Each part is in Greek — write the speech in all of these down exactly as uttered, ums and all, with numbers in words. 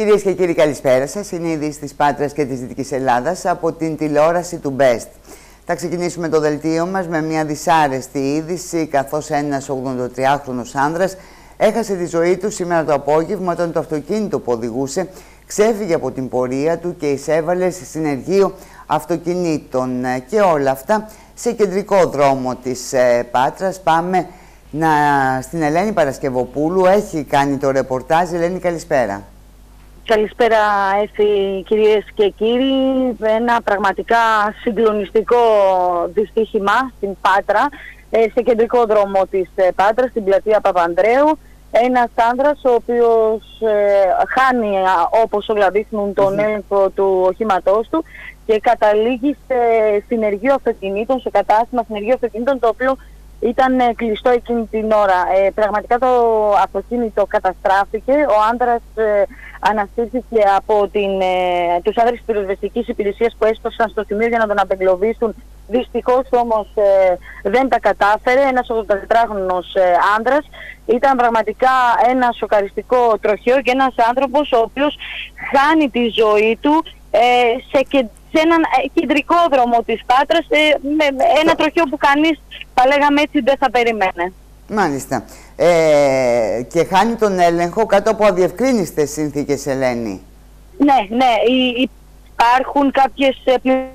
Κυρίες και κύριοι, καλησπέρα σας. Είναι η είδηση της Πάτρας και της Δυτικής Ελλάδας από την τηλεόραση του Best. Θα ξεκινήσουμε το δελτίο μας με μια δυσάρεστη είδηση, καθώς ένας ογδοντατριάχρονος άνδρας έχασε τη ζωή του σήμερα το απόγευμα όταν το αυτοκίνητο που οδηγούσε ξέφυγε από την πορεία του και εισέβαλε σε συνεργείο αυτοκινήτων. Και όλα αυτά σε κεντρικό δρόμο της ε, Πάτρας. Πάμε να, στην Ελένη Παρασκευοπούλου. Έχει κάνει το ρεπορτάζ. Ελένη, καλησπέρα. Καλησπέρα, Εφη, κυρίες και κύριοι. Ένα πραγματικά συγκλονιστικό δυστύχημα στην Πάτρα, σε κεντρικό δρόμο της Πάτρας, στην πλατεία Παπανδρέου. Ένας άνδρας ο οποίος ε, χάνει, όπως όλα δείχνουν, τον mm-hmm. έλεγχο του οχήματός του και καταλήγει σε συνεργείο αυτοκινήτων, σε κατάστημα συνεργείο αυτοκινήτων, το οποίο ήταν ε, κλειστό εκείνη την ώρα. Ε, πραγματικά το αυτοκίνητο καταστράφηκε. Ο άνδρας ε, αναστήθηκε από την, ε, τους άνδρες της πυροσβεστικής υπηρεσίας που έσπασαν στο σημείο για να τον απεγκλωβίσουν. Δυστυχώς όμως ε, δεν τα κατάφερε. Ένας ογδοντατετράχρονος ε, άνδρας. Ήταν πραγματικά ένα σοκαριστικό τροχαίο και ένας άνθρωπος ο οποίος χάνει τη ζωή του ε, σε, και, σε έναν κεντρικό δρόμο της Πάτρας, ε, με ένα τροχαίο που κανείς, θα λέγαμε έτσι, δεν θα περίμενε. Μάλιστα. Ε, και χάνει τον έλεγχο κάτω από αδιευκρίνιστες συνθήκες, Ελένη. Ναι, ναι. Υπάρχουν κάποιες πληροφορίες.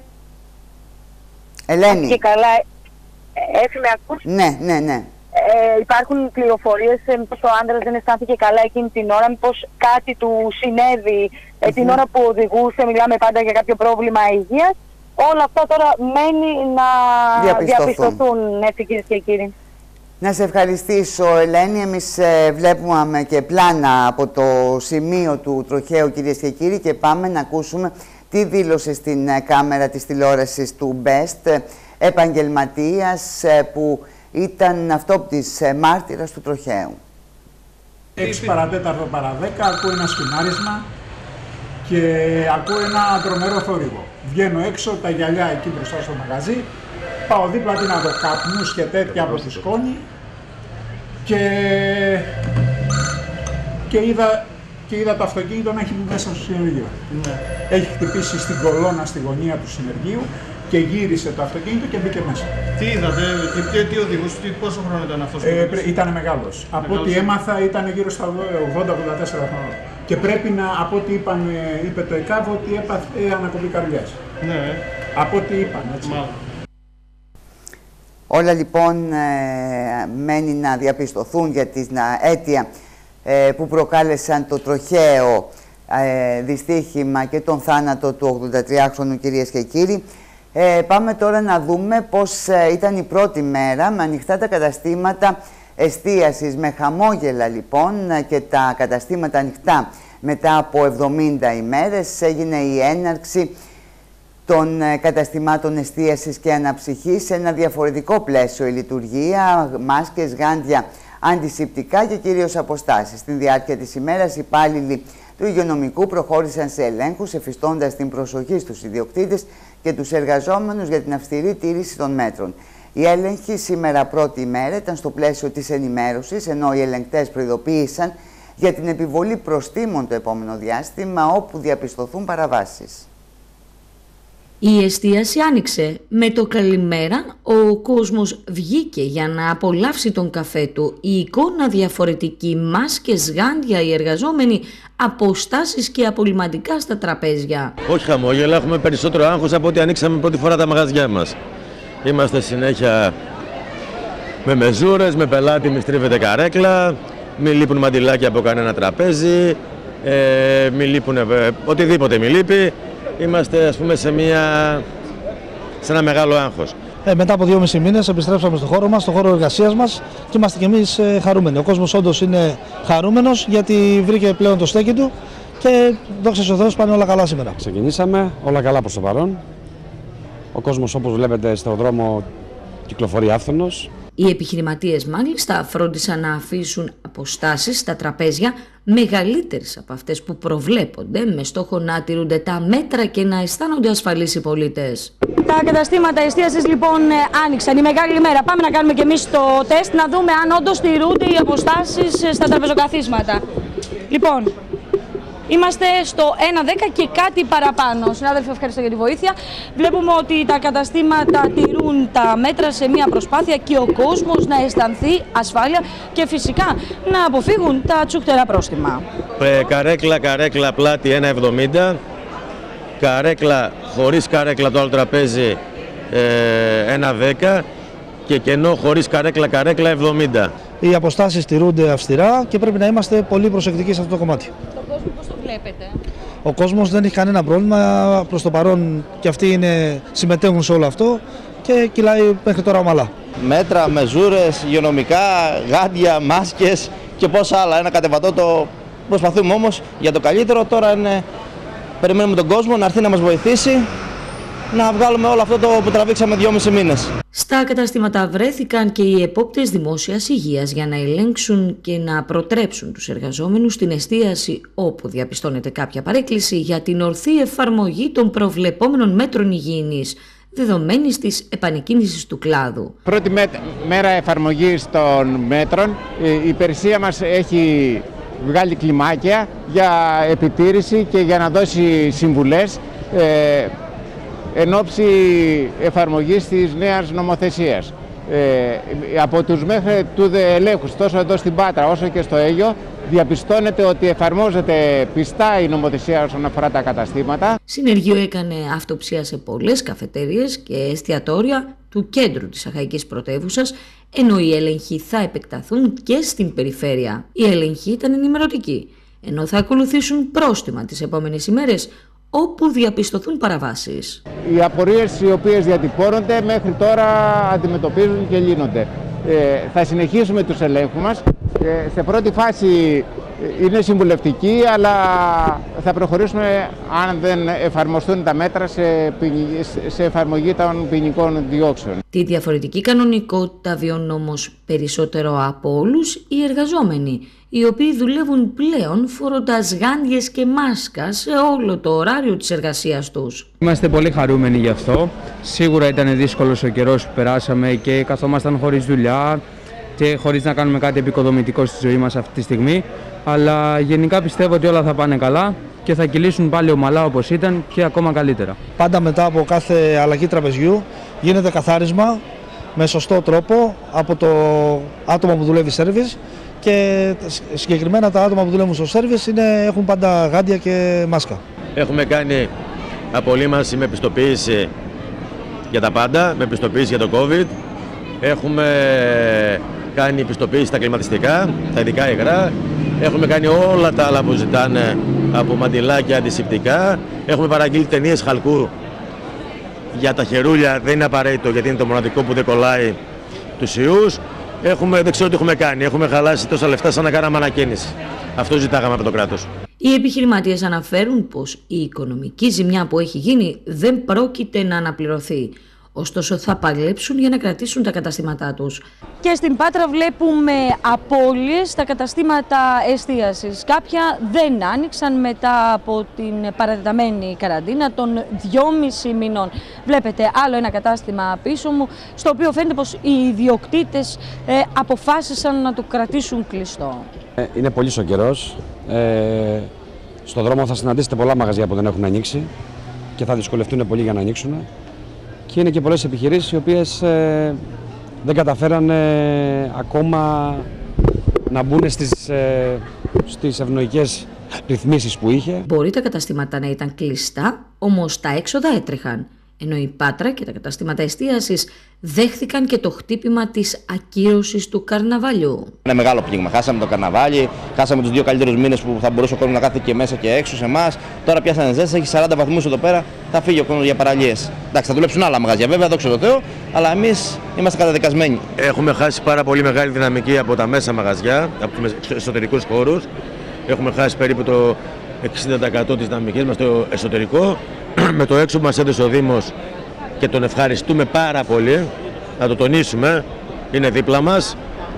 Ελένη. Και καλά. Έτσι με ακούς? Ναι, ναι, ναι. Ε, υπάρχουν πληροφορίες ε, μήπως ο άντρας δεν αισθάνθηκε καλά εκείνη την ώρα, μήπως κάτι του συνέβη ε, mm-hmm. την ώρα που οδηγούσε, μιλάμε πάντα για κάποιο πρόβλημα υγείας. Όλα αυτά τώρα μένει να διαπιστωθούν, διαπιστωθούν ναι, κυρίες και κύριοι. Να σε ευχαριστήσω, Ελένη. Εμείς ε, βλέπουμε και πλάνα από το σημείο του τροχαίου, κυρίες και κύριοι, και πάμε να ακούσουμε τι δήλωσε στην ε, κάμερα της τηλεόρασης του Best ε, επαγγελματίας ε, που ήταν αυτόπτης ε, μάρτυρας του τροχαίου. έξι παρατέταρτο παρά δέκα ακούω ένα σφινάρισμα και ακούω ένα τρομερό θόρυβο. Βγαίνω έξω, τα γυαλιά εκεί μπροστά στο μαγαζί, πάω δίπλα τι να δω, καπνούς και τέτοια από τη σκόνη και... και είδα και είδα το αυτοκίνητο να έχει μπει μέσα στο συνεργείο. Ναι. Έχει χτυπήσει στην κολόνα στη γωνία του συνεργείου και γύρισε το αυτοκίνητο και μπήκε μέσα. Τι είδατε και ποιο, τι οδηγούσε, τι, πόσο χρόνο ήταν αυτός? Ε, ήταν μεγάλος. Από ό,τι έμαθα ήταν γύρω στα ογδόντα ογδόντα τέσσερα χρόνια. Και πρέπει να, από ό,τι είπαν, είπε το ΕΚΑΒ, ότι έπαθε ανακοπή καρδιάς. Ναι. Από ό,τι είπαν, έτσι. Μάλιστα. Όλα λοιπόν ε, μένει να διαπιστωθούν για τις να, αίτια ε, που προκάλεσαν το τροχαίο ε, δυστύχημα και τον θάνατο του ογδοντατριάχρονου, κυρίες και κύριοι. Ε, πάμε τώρα να δούμε πώς ε, ήταν η πρώτη μέρα με ανοιχτά τα καταστήματα εστίασης, με χαμόγελα λοιπόν και τα καταστήματα ανοιχτά μετά από εβδομήντα ημέρες. Έγινε η έναρξη των ε, καταστημάτων εστίασης και αναψυχής σε ένα διαφορετικό πλαίσιο η λειτουργία, μάσκες, γάντια, αντισηπτικά και κυρίως αποστάσεις. Στην διάρκεια της ημέρας οι υπάλληλοι του υγειονομικού προχώρησαν σε ελέγχους, εφιστώντας την προσοχή στους ιδιοκτήτες και τους εργαζόμενους για την αυστηρή τήρηση των μέτρων. Οι έλεγχοι σήμερα πρώτη ημέρα ήταν στο πλαίσιο της ενημέρωσης, ενώ οι ελεγκτές προειδοποίησαν για την επιβολή προστίμων το επόμενο διάστημα όπου διαπιστωθούν παραβάσεις. Η εστίαση άνοιξε. Με το καλημέρα ο κόσμος βγήκε για να απολαύσει τον καφέ του. Η εικόνα διαφορετική, μάσκες, γάντια, οι εργαζόμενοι, αποστάσεις και απολυμαντικά στα τραπέζια. Όχι χαμόγελα, έχουμε περισσότερο άγχος από ότι ανοίξαμε πρώτη φορά τα μαγαζιά μας. Είμαστε συνέχεια με μεζούρες, με πελάτη μη στρίβεται καρέκλα, μη λείπουν μαντιλάκια από κανένα τραπέζι, ε, μη λείπουν, ε, οτιδήποτε μη λείπει. Είμαστε, ας πούμε, σε, μια... σε ένα μεγάλο άγχος. Ε, μετά από δυόμισι μήνες επιστρέψαμε στο χώρο μας, στο χώρο εργασίας μας και είμαστε κι εμείς ε, χαρούμενοι. Ο κόσμος όντως είναι χαρούμενος γιατί βρήκε πλέον το στέκι του και δόξα τω Θεώ πάνε όλα καλά σήμερα. Ξεκινήσαμε, όλα καλά προς το παρόν. Ο κόσμος, όπως βλέπετε, στον δρόμο κυκλοφορεί άφθονος. Οι επιχειρηματίες μάλιστα φρόντισαν να αφήσουν αποστάσεις στα τραπέζια μεγαλύτερες από αυτές που προβλέπονται, με στόχο να τηρούνται τα μέτρα και να αισθάνονται ασφαλείς οι πολίτες. Τα καταστήματα εστίασης λοιπόν άνοιξαν, η μεγάλη μέρα. Πάμε να κάνουμε και εμείς το τεστ, να δούμε αν όντως τηρούνται οι αποστάσεις στα τραπεζοκαθίσματα. Λοιπόν, Είμαστε στο ένα δέκα και κάτι παραπάνω. Συνάδελφοι, ευχαριστώ για τη βοήθεια. Βλέπουμε ότι τα καταστήματα τηρούν τα μέτρα σε μια προσπάθεια και ο κόσμος να αισθανθεί ασφάλεια και φυσικά να αποφύγουν τα τσούκτερα πρόστιμα. Ε, καρέκλα, καρέκλα, πλάτη ένα εβδομήντα. Καρέκλα, χωρίς καρέκλα το άλλο τραπέζι ε, ένα δέκα. Και κενό χωρίς καρέκλα, καρέκλα εβδομήντα. Οι αποστάσεις τηρούνται αυστηρά και πρέπει να είμαστε πολύ προσεκτικοί σε αυτό το κομμάτι. Τον κόσμο πώς το βλέπετε? Ο κόσμος δεν έχει κανένα πρόβλημα, προς το παρόν και αυτοί είναι, συμμετέχουν σε όλο αυτό και κυλάει μέχρι τώρα ομαλά. Μέτρα, μεζούρες, υγειονομικά, γάντια, μάσκες και πόσα άλλα. Ένα κατεβατό προσπαθούμε όμως για το καλύτερο. Τώρα είναι, περιμένουμε τον κόσμο να έρθει να μας βοηθήσει να βγάλουμε όλο αυτό το που τραβήξαμε δυόμισι μήνες. Στα καταστήματα βρέθηκαν και οι επόπτες δημόσιας υγείας για να ελέγξουν και να προτρέψουν τους εργαζόμενους στην εστίαση όπου διαπιστώνεται κάποια παρέκκληση για την ορθή εφαρμογή των προβλεπόμενων μέτρων υγιεινής δεδομένης της επανεκκίνησης του κλάδου. Πρώτη μέρα εφαρμογής των μέτρων, η υπηρεσία μας έχει βγάλει κλιμάκια για επιτήρηση και για να δώσει συμβουλές ε, εν ώψη εφαρμογής της νέας νομοθεσίας. Ε, από τους μέχρι τούδε ελέγχους, τόσο εδώ στην Πάτρα όσο και στο Αίγιο, διαπιστώνεται ότι εφαρμόζεται πιστά η νομοθεσία όσον αφορά τα καταστήματα. Συνεργείο έκανε αυτοψία σε πολλές καφετέριες και εστιατόρια του κέντρου της Αχαϊκής Πρωτεύουσας, ενώ οι έλεγχοι θα επεκταθούν και στην περιφέρεια. Οι έλεγχοι ήταν ενημερωτικοί, ενώ θα ακολουθήσουν πρόστιμα τις επόμενες ημέρες, όπου διαπιστωθούν παραβάσεις. Οι απορίες οι οποίες διατυπώνονται μέχρι τώρα αντιμετωπίζουν και λύνονται. Ε, θα συνεχίσουμε τους ελέγχους μας. Ε, σε πρώτη φάση είναι συμβουλευτική, αλλά θα προχωρήσουμε αν δεν εφαρμοστούν τα μέτρα σε, σε εφαρμογή των ποινικών διώξεων. Τη διαφορετική κανονικότητα βιώνουν όμως περισσότερο από όλους οι εργαζόμενοι, οι οποίοι δουλεύουν πλέον φορώντας γάντιες και μάσκα σε όλο το ωράριο της εργασίας τους. Είμαστε πολύ χαρούμενοι γι' αυτό. Σίγουρα ήταν δύσκολος ο καιρός που περάσαμε και καθόμασταν χωρίς δουλειά και χωρίς να κάνουμε κάτι επικοδομητικό στη ζωή μας αυτή τη στιγμή. Αλλά γενικά πιστεύω ότι όλα θα πάνε καλά και θα κυλήσουν πάλι ομαλά όπως ήταν και ακόμα καλύτερα. Πάντα μετά από κάθε αλλαγή τραπεζιού γίνεται καθάρισμα με σωστό τρόπο από το άτομο που δουλεύει σέρβις και συγκεκριμένα τα άτομα που δουλεύουν στο σέρβις είναι, έχουν πάντα γάντια και μάσκα. Έχουμε κάνει απολύμανση με πιστοποίηση για τα πάντα, με πιστοποίηση για το COVID. Έχουμε κάνει πιστοποίηση στα κλιματιστικά, τα ειδικά υγρά. Έχουμε κάνει όλα τα άλλα που ζητάνε, από μαντιλάκια, αντισηπτικά. Έχουμε παραγγείλει ταινίες χαλκού για τα χερούλια, δεν είναι απαραίτητο γιατί είναι το μοναδικό που δεν κολλάει τους ιούς. Έχουμε, δεν ξέρω τι έχουμε κάνει, έχουμε χαλάσει τόσα λεφτά σαν να κάναμε ανακαίνιση. Αυτό ζητάγαμε από το κράτος. Οι επιχειρηματίες αναφέρουν πως η οικονομική ζημιά που έχει γίνει δεν πρόκειται να αναπληρωθεί. Ωστόσο θα παλέψουν για να κρατήσουν τα καταστήματά τους. Και στην Πάτρα βλέπουμε απώλειες στα καταστήματα εστίασης. Κάποια δεν άνοιξαν μετά από την παρατεταμένη καραντίνα των δυόμισι μηνών. Βλέπετε άλλο ένα κατάστημα πίσω μου, στο οποίο φαίνεται πως οι ιδιοκτήτες ε, αποφάσισαν να το κρατήσουν κλειστό. Είναι πολύ ο καιρός. Ε, στον δρόμο θα συναντήσετε πολλά μαγαζιά που δεν έχουν ανοίξει και θα δυσκολευτούν πολύ για να ανοίξουν. Και είναι και πολλές επιχειρήσεις οι οποίες ε, δεν καταφέραν ε, ακόμα να μπουν στις, ε, στις ευνοϊκές ρυθμίσεις που είχε. Μπορεί τα καταστήματα να ήταν κλειστά, όμως τα έξοδα έτρεχαν. Ενώ η Πάτρα και τα καταστήματα εστίασης δέχθηκαν και το χτύπημα της ακύρωσης του καρναβαλιού. Είναι μεγάλο πλήγμα. Χάσαμε το καρναβάλι, χάσαμε τους δύο καλύτερους μήνες που θα μπορούσε ο κόσμος να κάθεται και μέσα και έξω σε εμάς. Τώρα πιάσανε ζέστη, έχει σαράντα βαθμούς εδώ πέρα, θα φύγει ο κόσμος για παραλίες. Εντάξει, θα δουλέψουν άλλα μαγαζιά βέβαια, δόξα τω Θεώ, αλλά εμείς είμαστε καταδικασμένοι. Έχουμε χάσει πάρα πολύ μεγάλη δυναμική από τα μέσα μαγαζιά, από τους εσωτερικούς χώρους. Έχουμε χάσει περίπου το εξήντα τοις εκατό της δυναμικής μας στο εσωτερικό. Με το έξω που μας έδωσε ο Δήμος και τον ευχαριστούμε πάρα πολύ, να το τονίσουμε, είναι δίπλα μας.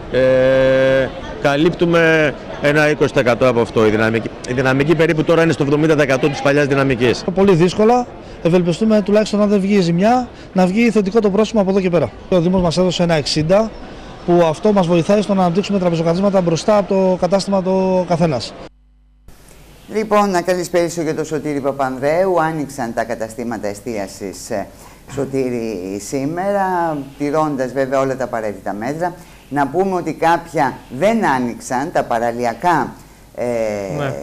Ε, καλύπτουμε ένα είκοσι τοις εκατό από αυτό. Η δυναμική, η δυναμική περίπου τώρα είναι στο εβδομήντα τοις εκατό της παλιάς δυναμικής. Πολύ δύσκολα. Ευελπιστούμε τουλάχιστον αν δεν βγει η ζημιά να βγει θετικό το πρόσημο από εδώ και πέρα. Ο Δήμος μας έδωσε ένα εξήντα που αυτό μας βοηθάει στο να αναπτύξουμε τραπεζοκαθίσματα μπροστά από το κατάστημα το καθένας. Λοιπόν, να καλησπέρισω για τον Σωτήρη Παπανδρέου. Άνοιξαν τα καταστήματα εστίασης, ε, Σωτήρη, σήμερα, τηρώντας βέβαια όλα τα απαραίτητα μέτρα. Να πούμε ότι κάποια δεν άνοιξαν, τα παραλιακά ε, ναι.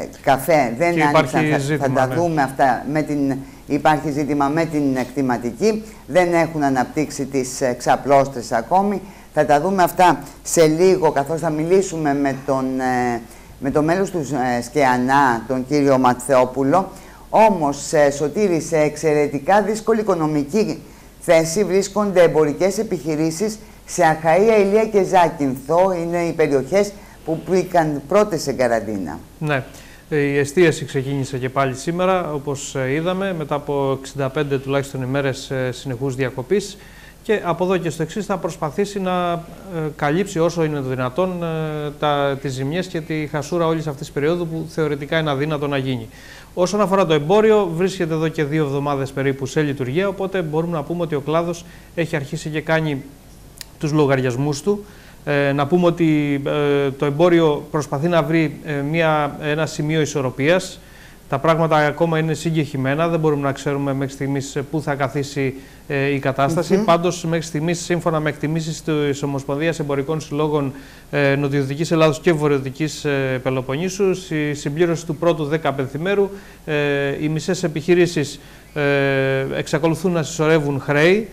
καφέ δεν και άνοιξαν, θα, ζήτημα, θα τα ναι. δούμε αυτά. Με την, υπάρχει ζήτημα με την εκτιματική, δεν έχουν αναπτύξει τις ξαπλώστρες ακόμη. Θα τα δούμε αυτά σε λίγο, καθώς θα μιλήσουμε με τον, ε, με το μέλος του ε, ΣΚΕΑΝΑ, τον κύριο Ματθεόπουλο. Όμως, ε, Σωτήρη, σε εξαιρετικά δύσκολη οικονομική θέση βρίσκονται εμπορικές επιχειρήσεις σε Αχαΐα, Ηλία και Ζάκυνθο. Είναι οι περιοχές που μπήκαν πρώτες σε καραντίνα. Ναι. Η εστίαση ξεκίνησε και πάλι σήμερα, όπως είδαμε, μετά από εξήντα πέντε τουλάχιστον ημέρες συνεχούς διακοπής. Και από εδώ και στο εξής θα προσπαθήσει να ε, καλύψει όσο είναι το δυνατόν ε, τα, τις ζημιές και τη χασούρα όλης αυτής της περίοδου που θεωρητικά είναι αδύνατο να γίνει. Όσον αφορά το εμπόριο, βρίσκεται εδώ και δύο εβδομάδες περίπου σε λειτουργία, οπότε μπορούμε να πούμε ότι ο κλάδος έχει αρχίσει και κάνει τους λογαριασμούς του. Ε, να πούμε ότι ε, το εμπόριο προσπαθεί να βρει ε, μια, ένα σημείο ισορροπίας. Τα πράγματα ακόμα είναι συγκεχημένα, δεν μπορούμε να ξέρουμε μέχρι στιγμής πού θα καθίσει ε, η κατάσταση. Mm-hmm. Πάντως, μέχρι στιγμής, σύμφωνα με εκτιμήσεις της Ομοσπονδίας Εμπορικών Συλλόγων ε, Νοτιοδυτικής Ελλάδος και Βορειοδυτικής ε, Πελοποννήσου, η συμπλήρωση του πρώτου δεκαπενθημέρου, ε, οι μισές επιχειρήσεις ε, εξακολουθούν να συσσωρεύουν χρέη,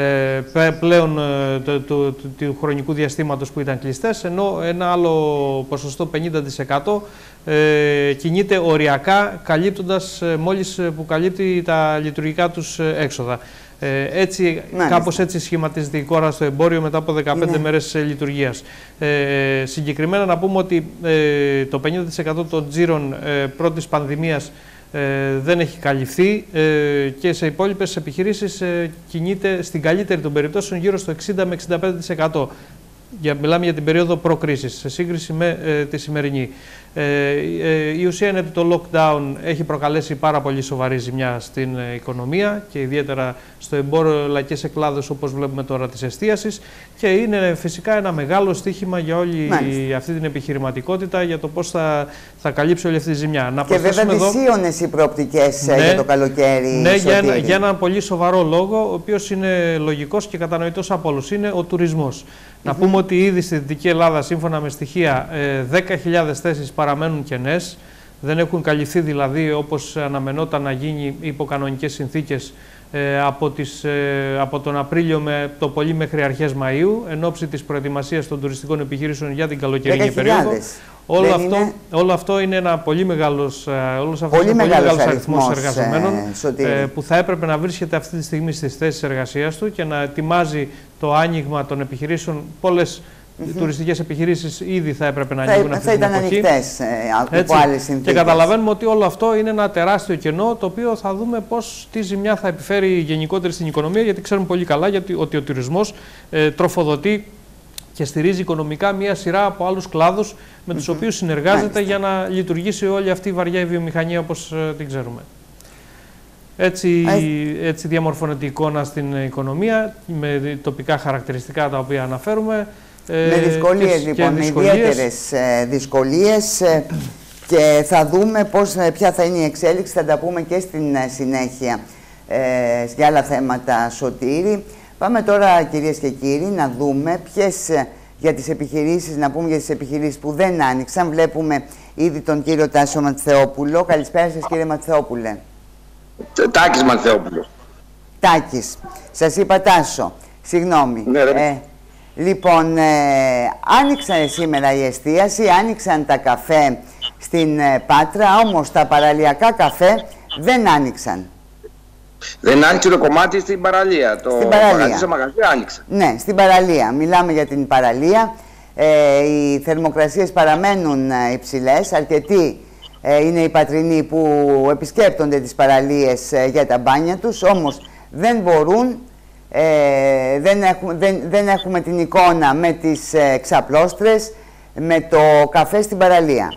Ε, πλέον ε, του, του, του, του χρονικού διαστήματος που ήταν κλειστές, ενώ ένα άλλο ποσοστό πενήντα τοις εκατό ε, κινείται οριακά, καλύπτοντας ε, μόλις που καλύπτει τα λειτουργικά τους έξοδα. Ε, έτσι, κάπως έτσι σχηματίζεται η εικόνα στο εμπόριο μετά από δεκαπέντε ναι. μέρες λειτουργίας. Ε, συγκεκριμένα να πούμε ότι ε, το πενήντα τοις εκατό των τζίρων ε, πρώτης πανδημίας Ε, δεν έχει καλυφθεί ε, και σε υπόλοιπες επιχειρήσεις ε, κινείται στην καλύτερη των περιπτώσεων γύρω στο εξήντα με εξήντα πέντε τοις εκατό. Για, μιλάμε για την περίοδο προκρίσης, σε σύγκριση με ε, τη σημερινή. Ε, ε, η ουσία είναι ότι το lockdown έχει προκαλέσει πάρα πολύ σοβαρή ζημιά στην ε, οικονομία και ιδιαίτερα στο εμπόριο αλλά και σε κλάδους όπως βλέπουμε τώρα της εστίασης, και είναι φυσικά ένα μεγάλο στοίχημα για όλη Μάλιστα. αυτή την επιχειρηματικότητα για το πώς θα, θα καλύψει όλη αυτή τη ζημιά. Να και βέβαια δυσίωνες οι προοπτικές ναι, για το καλοκαίρι. Ναι, για ένα, για ένα πολύ σοβαρό λόγο, ο οποίος είναι λογικός και κατανοητός από όλους, είναι ο τουρισμός. Να πούμε ότι ήδη στη Δυτική Ελλάδα, σύμφωνα με στοιχεία, δέκα χιλιάδες θέσεις παραμένουν κενές. Δεν έχουν καλυφθεί δηλαδή όπως αναμενόταν να γίνει υπό κανονικές συνθήκες από, τις, από τον Απρίλιο με το πολύ μέχρι αρχές Μαΐου, εν ώψη της προετοιμασίας των τουριστικών επιχειρήσεων για την καλοκαιρινή περίοδο. Όλο αυτό, είναι... όλο αυτό είναι ένα πολύ μεγάλος, όλος αυτός πολύ είναι μεγάλος, πολύ μεγάλος αριθμός εργαζομένων ε, που θα έπρεπε να βρίσκεται αυτή τη στιγμή στις θέσεις εργασίας του και να ετοιμάζει το άνοιγμα των επιχειρήσεων. Πολλές mm-hmm. τουριστικές επιχειρήσεις ήδη θα έπρεπε να ανοίγουν αυτή θα την εποχή. Ανοιχτές, ε, από άλλες συνθήκες. Και καταλαβαίνουμε ότι όλο αυτό είναι ένα τεράστιο κενό, το οποίο θα δούμε πώς, τι ζημιά θα επιφέρει γενικότερη στην οικονομία, γιατί ξέρουμε πολύ καλά γιατί, ότι ο τουρισμός ε, τροφοδοτεί και στηρίζει οικονομικά μία σειρά από άλλους κλάδους με τους mm-hmm. οποίους συνεργάζεται Μάλιστα. για να λειτουργήσει όλη αυτή η βαριά η βιομηχανία όπως ε, την ξέρουμε. Έτσι, έτσι διαμορφώνεται η εικόνα στην οικονομία με τοπικά χαρακτηριστικά τα οποία αναφέρουμε. Με δυσκολίες και, λοιπόν, και ιδιαίτερες ε, δυσκολίες ε, και θα δούμε πώς, ποια θα είναι η εξέλιξη, θα τα πούμε και στην ε, συνέχεια ε, για άλλα θέματα, Σωτήρη. Πάμε τώρα, κυρίες και κύριοι, να δούμε ποιες για τις επιχειρήσεις, να πούμε για τις επιχειρήσεις που δεν άνοιξαν. Βλέπουμε ήδη τον κύριο Τάσο Ματθεόπουλο. Καλησπέρα σας, κύριε Ματθεόπουλε. Τάκης Ματθεόπουλος. Τάκης. Σας είπα Τάσο. Συγγνώμη. Ναι, ε, λοιπόν, ε, άνοιξαν σήμερα η εστίαση, άνοιξαν τα καφέ στην ε, Πάτρα, όμως τα παραλιακά καφέ δεν άνοιξαν. Δεν άνοιξε το κομμάτι στην παραλία. Το στην παραλία. Μαγαζί άνοιξε. Ναι, στην παραλία. Μιλάμε για την παραλία. Ε, οι θερμοκρασίες παραμένουν υψηλές. Αρκετοί ε, είναι οι πατρινοί που επισκέπτονται τις παραλίες ε, για τα μπάνια τους. Όμως δεν μπορούν, ε, δεν, έχουμε, δεν, δεν έχουμε την εικόνα με τις ε, ξαπλώστρες, με το καφέ στην παραλία.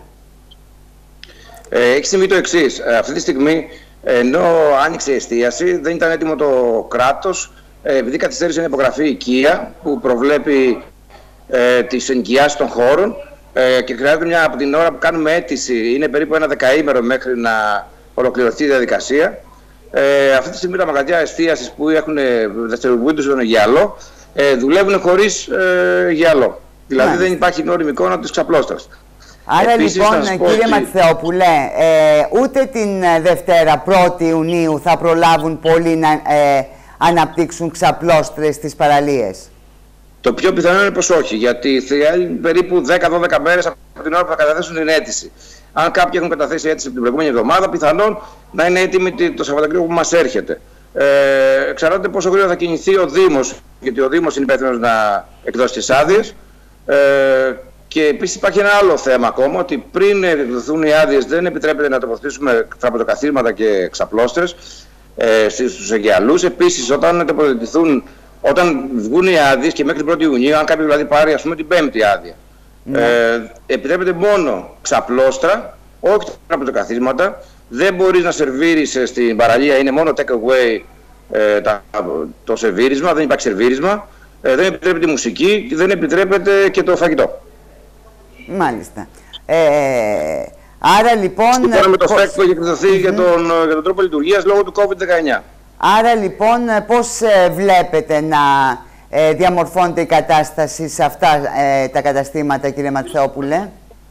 Ε, έχει συμβεί το εξής. Ε, αυτή τη στιγμή, ενώ άνοιξε η εστίαση, δεν ήταν έτοιμο το κράτος, ε, επειδή καθυστέρησε να υπογραφεί η οικία που προβλέπει ε, τις ενοικιάσεις των χώρων, ε, και χρειάζεται μια, από την ώρα που κάνουμε αίτηση, είναι περίπου ένα δεκαήμερο μέχρι να ολοκληρωθεί η διαδικασία. Ε, αυτή τη στιγμή τα μαγαζιά εστίασης που έχουν δραστηριοποιούνται στον γυαλό ε, δουλεύουν χωρίς ε, γυαλό. Δηλαδή yeah. δεν υπάρχει γνώριμη εικόνα της ξαπλώστρας. Άρα Επίσης, λοιπόν, κύριε ότι... Ματθεόπουλε, ε, ούτε την Δευτέρα πρώτη Ιουνίου θα προλάβουν πολλοί να ε, αναπτύξουν ξαπλώστρες στις παραλίες. Το πιο πιθανό είναι πως όχι, γιατί θα είναι περίπου δέκα με δώδεκα μέρες από την ώρα που θα καταθέσουν την αίτηση. Αν κάποιοι έχουν καταθέσει αίτηση από την προηγούμενη εβδομάδα, πιθανόν να είναι έτοιμη το Σαββατοκύριακο που μας έρχεται. Ε, εξαρτάται πόσο γρήγορα θα κινηθεί ο Δήμος, γιατί ο Δήμος είναι υπεύθυνος να εκδώσει τις άδειες. Ε, και επίσης υπάρχει ένα άλλο θέμα ακόμα, ότι πριν εκδοθούν οι άδειες δεν επιτρέπεται να τοποθετήσουμε θραμποτοκαθίσματα και ξαπλώστρες ε, στους εγκαιαλούς. Επίσης, όταν τοποθετηθούν, όταν βγουν οι άδειες και μέχρι την πρώτη Ιουνίου, αν κάποιος δηλαδή πάρει ας πούμε την πέμπτη άδεια, ναι. ε, επιτρέπεται μόνο ξαπλώστρα, όχι θραμποτοκαθίσματα. Δεν μπορείς να σερβίρεις στην παραλία, είναι μόνο take away ε, τα, το σερβίρισμα, δεν υπάρχει σερβίρισμα. Ε, δεν επιτρέπεται η μουσική, δεν επιτρέπεται και το φαγητό. Μάλιστα. Ε, άρα λοιπόν... Σύμφωνα με το ΦΕΚ που έχει εκδοθεί mm-hmm. για, τον, για τον τρόπο λειτουργίας λόγω του κόβιντ δεκαεννιά. Άρα λοιπόν πώς ε, βλέπετε να ε, διαμορφώνεται η κατάσταση σε αυτά ε, τα καταστήματα, κύριε Ματθεόπουλε?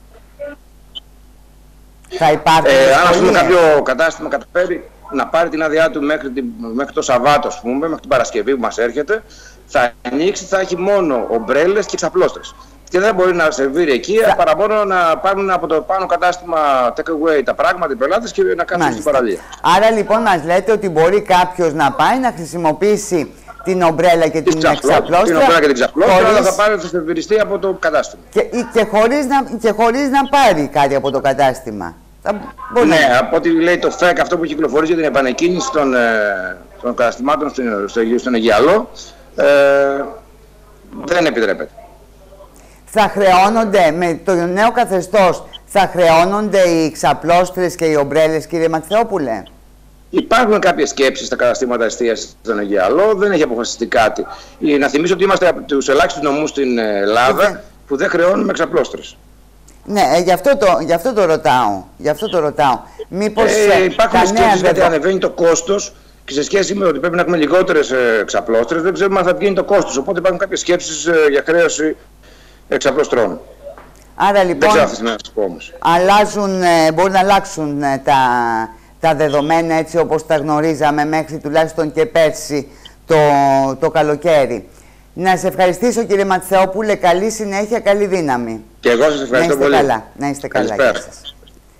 Θα υπάρχουν ε, αν ας πούμε κάποιο κατάστημα καταφέρει να πάρει την άδειά του μέχρι, την, μέχρι το Σαββάτο, ας πούμε, μέχρι την Παρασκευή που μας έρχεται, θα ανοίξει, θα έχει μόνο ομπρέλες και ξαπλώστρες. Και δεν μπορεί να σερβίρει εκεί, θα... παρά μόνο να πάρουν από το πάνω κατάστημα take away τα πράγματα, οι πελάτες και να κάτσουν στην παραλία. Άρα λοιπόν μας λέτε ότι μπορεί κάποιος να πάει να χρησιμοποιήσει την ομπρέλα και την ξαπλώστρα. Την ομπρέλα και την ξαπλώστρα, χωρίς... αλλά θα πάρει, θα σερβιριστεί από το κατάστημα. Και, και, χωρίς να, και χωρίς να πάρει κάτι από το κατάστημα. Ναι, να... από ό,τι λέει το ΦΕΚ, αυτό που κυκλοφορεί για την επανεκκίνηση των, ε, των καταστημάτων στον, στο, στον Αιγιαλό, ε, δεν επιτρέπεται. Θα χρεώνονται, με το νέο καθεστώς, θα χρεώνονται οι ξαπλώστρες και οι ομπρέλες, κύριε Ματθεόπουλε? Υπάρχουν κάποιες σκέψεις στα καταστήματα εστίασης στον Αιγιαλό, δεν έχει αποφασιστεί κάτι. Να θυμίσω ότι είμαστε από τους ελάχιστους νομούς στην Ελλάδα και... που δεν χρεώνουμε ξαπλώστρες. Ναι, ε, γι, αυτό το, γι' αυτό το ρωτάω. Γι' αυτό το ρωτάω. Μήπως ε, υπάρχουν σκέψεις γιατί ανεβαίνει το κόστος και σε σχέση με ότι πρέπει να έχουμε λιγότερες ε, ξαπλώστρες, δεν ξέρουμε αν θα βγαίνει το κόστος. Οπότε υπάρχουν κάποιες σκέψεις ε, για χρέωση εξαπλώστρων. Άρα λοιπόν, δεν ξέρω να σας πω όμως. Αλλάζουν, ε, μπορεί να αλλάξουν ε, τα, τα δεδομένα έτσι όπως τα γνωρίζαμε μέχρι τουλάχιστον και πέρσι το, το καλοκαίρι. Να σε ευχαριστήσω, κύριε Ματθεόπουλε, καλή συνέχεια, καλή δύναμη. Και εγώ σας ευχαριστώ να είστε πολύ. Καλά. Να είστε καλά. Γεια σας.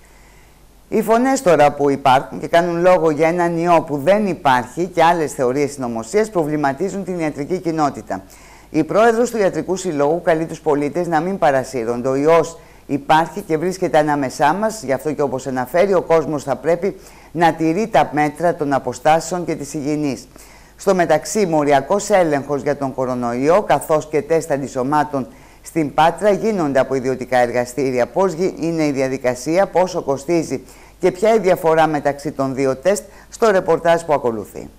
Οι φωνές τώρα που υπάρχουν και κάνουν λόγο για έναν ιό που δεν υπάρχει και άλλες θεωρίες συνωμοσίας προβληματίζουν την ιατρική κοινότητα. Η πρόεδρος του Ιατρικού Συλλόγου καλεί τους πολίτες να μην παρασύρονται. Ο ιός υπάρχει και βρίσκεται ανάμεσά μας, γι' αυτό και όπως αναφέρει, ο κόσμος θα πρέπει να τηρεί τα μέτρα των αποστάσεων και της υγιεινής. Στο μεταξύ, μοριακός έλεγχος για τον κορονοϊό, καθώς και τεστ αντισωμάτων στην Πάτρα γίνονται από ιδιωτικά εργαστήρια. Πώς είναι η διαδικασία, πόσο κοστίζει και ποια η διαφορά μεταξύ των δύο τεστ, στο ρεπορτάζ που ακολουθεί.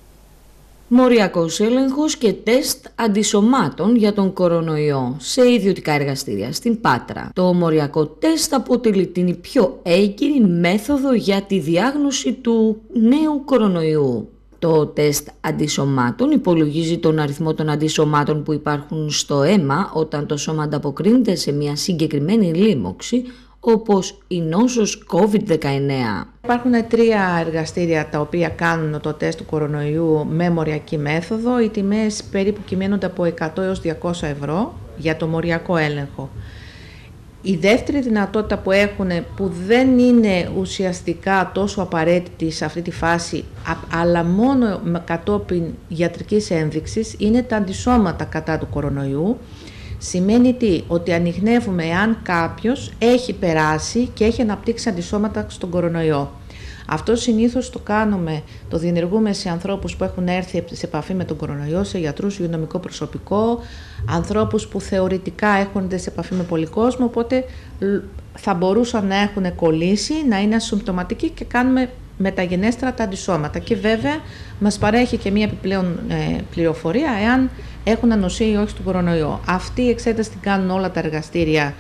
Μοριακός έλεγχος και τεστ αντισωμάτων για τον κορονοϊό σε ιδιωτικά εργαστήρια στην Πάτρα. Το μοριακό τεστ αποτελεί την πιο έγκυρη μέθοδο για τη διάγνωση του νέου κορονοϊού. Το τεστ αντισωμάτων υπολογίζει τον αριθμό των αντισωμάτων που υπάρχουν στο αίμα όταν το σώμα ανταποκρίνεται σε μια συγκεκριμένη λίμωξη, όπως η νόσος κόβιντ δεκαεννέα. Υπάρχουν τρία εργαστήρια τα οποία κάνουν το τεστ του κορονοϊού με μοριακή μέθοδο. Οι τιμές περίπου κυμαίνονται από εκατό έως διακόσια ευρώ για το μοριακό έλεγχο. Η δεύτερη δυνατότητα που έχουν, που δεν είναι ουσιαστικά τόσο απαραίτητη σε αυτή τη φάση, αλλά μόνο κατόπιν ιατρικής ένδειξης, είναι τα αντισώματα κατά του κορονοϊού. Σημαίνει τι? Ότι ανιχνεύουμε εάν κάποιος έχει περάσει και έχει αναπτύξει αντισώματα στον κορονοϊό. Αυτό συνήθως το κάνουμε, το διενεργούμε σε ανθρώπους που έχουν έρθει σε επαφή με τον κορονοϊό, σε γιατρούς, υγειονομικό προσωπικό, ανθρώπους που θεωρητικά έρχονται σε επαφή με πολύ κόσμο, οπότε θα μπορούσαν να έχουν κολλήσει, να είναι ασυμπτωματικοί και κάνουμε μεταγενέστερα τα αντισώματα. Και βέβαια μας παρέχει και μία επιπλέον ε, πληροφορία εάν έχουν ανοσία ή όχι στον κορονοϊό. Αυτή η εξέταση την κάνουν όλα τα εργαστήρια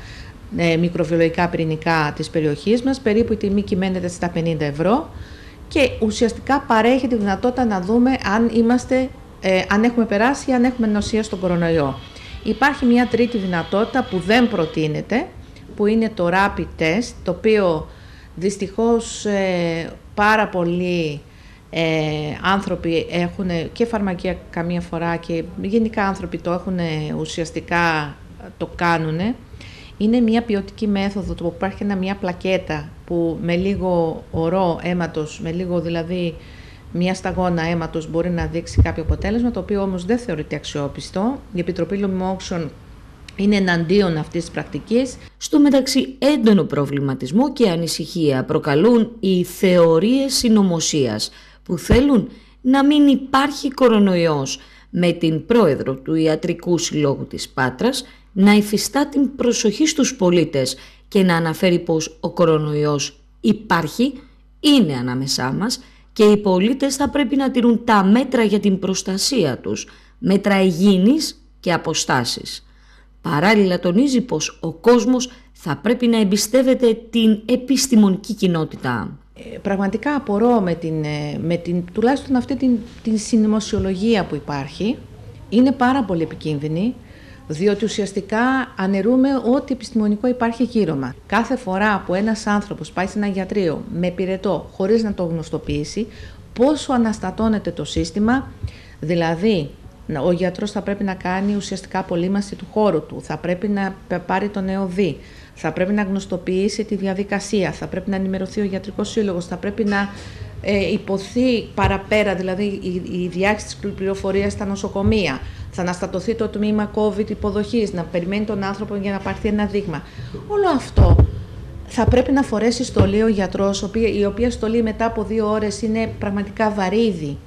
ε, μικροβιολογικά πυρηνικά της περιοχής μας. Περίπου η τιμή κυμαίνεται στα πενήντα ευρώ και ουσιαστικά παρέχει τη δυνατότητα να δούμε αν, είμαστε, ε, αν έχουμε περάσει ή αν έχουμε νοσία στον κορονοϊό. Υπάρχει μια τρίτη δυνατότητα που δεν προτείνεται, που είναι το rapid test, το οποίο δυστυχώς ε, πάρα πολλοί ε, άνθρωποι έχουν και φαρμακεία καμία φορά και γενικά άνθρωποι το έχουν ουσιαστικά το κάνουν. Είναι μια ποιοτική μέθοδο που υπάρχει ένα, μια πλακέτα που με λίγο ορό αίματος, με λίγο δηλαδή μια σταγόνα αίματος μπορεί να δείξει κάποιο αποτέλεσμα, το οποίο όμως δεν θεωρείται αξιόπιστο. Η Επιτροπή Λοιμόξεων είναι εναντίον αυτής της πρακτικής. Στο μεταξύ, έντονο προβληματισμό και ανησυχία προκαλούν οι θεωρίες συνωμοσίας που θέλουν να μην υπάρχει κορονοϊός, με την πρόεδρο του Ιατρικού Συλλόγου της Πάτρας να υφιστά την προσοχή στους πολίτες και να αναφέρει πως ο κορονοϊός υπάρχει, είναι ανάμεσά μας και οι πολίτες θα πρέπει να τηρούν τα μέτρα για την προστασία τους, μέτρα υγιεινής και αποστάσεις. Παράλληλα τονίζει πως ο κόσμος θα πρέπει να εμπιστεύεται την επιστημονική κοινότητα. Ε, πραγματικά απορώ με την, με την, τουλάχιστον αυτή την, την συνωμοσιολογία που υπάρχει. Είναι πάρα πολύ επικίνδυνη, διότι ουσιαστικά αναιρούμε ό,τι επιστημονικό υπάρχει γύρω μας. Κάθε φορά που ένας άνθρωπος πάει σε ένα γιατρείο με πυρετό χωρίς να το γνωστοποιήσει, πόσο αναστατώνεται το σύστημα, δηλαδή ο γιατρός θα πρέπει να κάνει ουσιαστικά απολύμαση του χώρου του, θα πρέπει να πάρει το νεοδί, θα πρέπει να γνωστοποιήσει τη διαδικασία, θα πρέπει να ενημερωθεί ο Ιατρικός Σύλλογος, θα πρέπει να ε, υποθεί παραπέρα, δηλαδή η, η διάχυση της πληροφορίας στα νοσοκομεία, θα αναστατωθεί το τμήμα COVID υποδοχής, να περιμένει τον άνθρωπο για να πάρθει ένα δείγμα. Όλο αυτό θα πρέπει να φορέσει στολή ο γιατρός, η οποία στολή μετά από δύο ώρες είναι πραγματικά βαρύδι.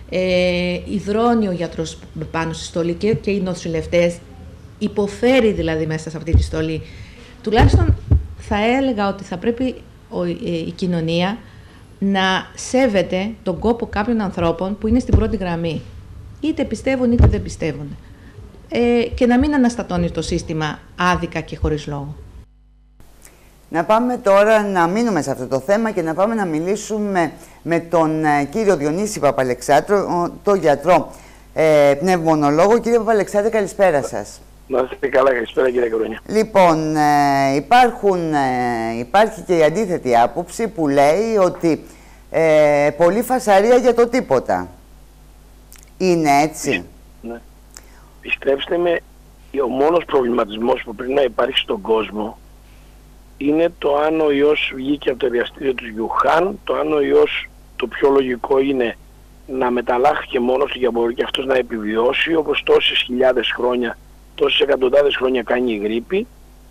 Ε, υδρώνει ο γιατρός πάνω στη στολή και, και οι νοσηλευτές, υποφέρει δηλαδή μέσα σε αυτή τη στολή. Τουλάχιστον θα έλεγα ότι θα πρέπει ο, ε, η κοινωνία να σέβεται τον κόπο κάποιων ανθρώπων που είναι στην πρώτη γραμμή. Είτε πιστεύουν είτε δεν πιστεύουν. Ε, και να μην αναστατώνει το σύστημα άδικα και χωρίς λόγο. Να πάμε τώρα να μείνουμε σε αυτό το θέμα και να πάμε να μιλήσουμε με τον ε, κύριο Διονύση Παπαλεξάνδρο, τον γιατρό ε, πνευμονολόγο. Κύριε Παπαλεξάνδρε, καλησπέρα σας. Να είστε καλά, καλησπέρα κύριε Κορονιά. Λοιπόν, ε, υπάρχουν, ε, υπάρχει και η αντίθετη άποψη που λέει ότι ε, πολύ φασαρία για το τίποτα. Είναι έτσι? Ναι. Πιστέψτε με, ο μόνος προβληματισμός που πρέπει να υπάρχει στον κόσμο είναι το αν ο ιός βγήκε από το εργαστήριο του Γιουχάν, το αν ο ιός το πιο λογικό είναι να μεταλλάχθηκε μόνος του για μπορεί και αυτός να επιβιώσει, όπως τόσες χιλιάδες χρόνια, τόσες εκατοντάδες χρόνια κάνει η γρίπη,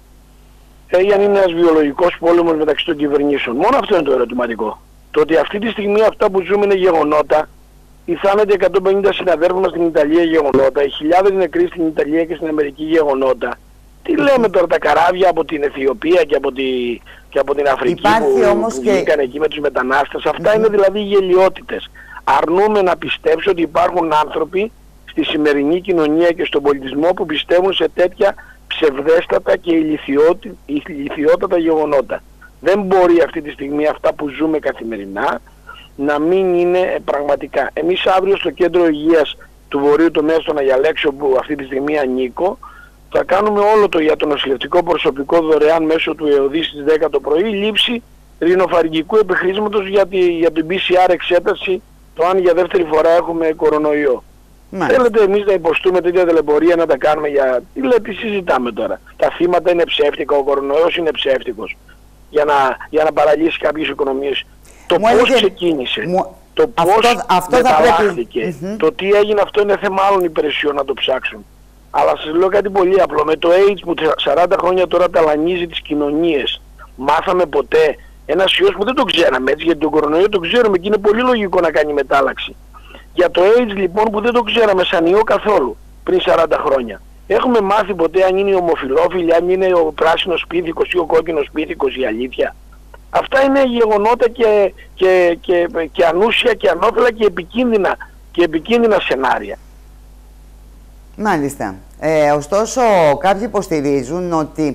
ε, ή αν είναι ένας βιολογικός πόλεμος μεταξύ των κυβερνήσεων. Μόνο αυτό είναι το ερωτηματικό. Το ότι αυτή τη στιγμή αυτά που ζούμε είναι γεγονότα, οι θάνατοι εκατόν πενήντα συναδέρφων μας στην Ιταλία γεγονότα, οι χιλιάδες νεκροί στην Ιταλία και στην Αμερική γεγονότα. Τι λέμε τώρα τα καράβια από την Αιθιοπία και από, τη, και από την Αφρική υπάρχει που, όμως που και... βγήκαν εκεί με τους μετανάστες. Αυτά mm-hmm. είναι δηλαδή γελιότητες. Αρνούμε να πιστέψω ότι υπάρχουν άνθρωποι στη σημερινή κοινωνία και στον πολιτισμό που πιστεύουν σε τέτοια ψευδέστατα και ηλιθιότατα γεγονότα. Δεν μπορεί αυτή τη στιγμή αυτά που ζούμε καθημερινά να μην είναι πραγματικά. Εμείς αύριο στο κέντρο υγείας του Βορείου τομέα στον Αγιαλέξιο που αυτή τη στιγμή ανήκω, θα κάνουμε όλο το για το νοσηλευτικό προσωπικό δωρεάν μέσω του ΕΟΔΗ στις δέκα το πρωί λήψη ρινοφαρυγγικού επιχρήσματος για, τη, για την πι σι αρ εξέταση, το αν για δεύτερη φορά έχουμε κορονοϊό. Μάλιστα. Θέλετε εμείς να υποστούμε τέτοια ταλαιπωρία να τα κάνουμε για... Τι λέτε, τι συζητάμε τώρα? Τα θύματα είναι ψεύτικα, ο κορονοϊός είναι ψεύτικος για να, για να παραλύσει κάποιες οικονομίες. Το πώς έλεγε... ξεκίνησε, μου... το πώς αυτό, αυτό μεταλλάχθηκε, πρέπει... το τι έγινε, αυτό είναι θέμα άλλων υπηρεσιών να το ψάξουν. Αλλά σας λέω κάτι πολύ απλό, με το AIDS που σαράντα χρόνια τώρα ταλανίζει τις κοινωνίες, μάθαμε ποτέ ένας ιός που δεν το ξέραμε έτσι, γιατί τον κορονοϊό το ξέρουμε και είναι πολύ λογικό να κάνει μετάλλαξη. Για το AIDS λοιπόν που δεν το ξέραμε σαν ιό καθόλου πριν σαράντα χρόνια. Έχουμε μάθει ποτέ αν είναι οι ομοφυλόφιλοι, αν είναι ο πράσινος πίθηκος ή ο κόκκινος πίθηκος, η αλήθεια? Αυτά είναι γεγονότα και, και, και, και ανούσια και ανώφελα και επικίνδυνα, και επικίνδυνα σενάρια. Μάλιστα. Ε, ωστόσο, κάποιοι υποστηρίζουν ότι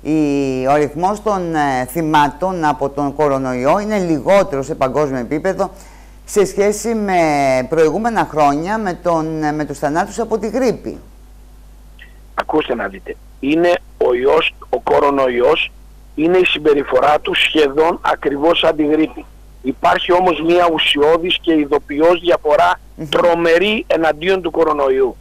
ο αριθμός των ε, θυμάτων από τον κορονοϊό είναι λιγότερο σε παγκόσμιο επίπεδο σε σχέση με προηγούμενα χρόνια με, τον, με τους θανάτους από τη γρίπη. Ακούστε να δείτε, είναι ο ιός, ο κορονοϊός, είναι η συμπεριφορά του σχεδόν ακριβώς σαν τη γρίπη. Υπάρχει όμως μια ουσιώδης και ειδοποιώς διαφορά τρομερή εναντίον του κορονοϊού.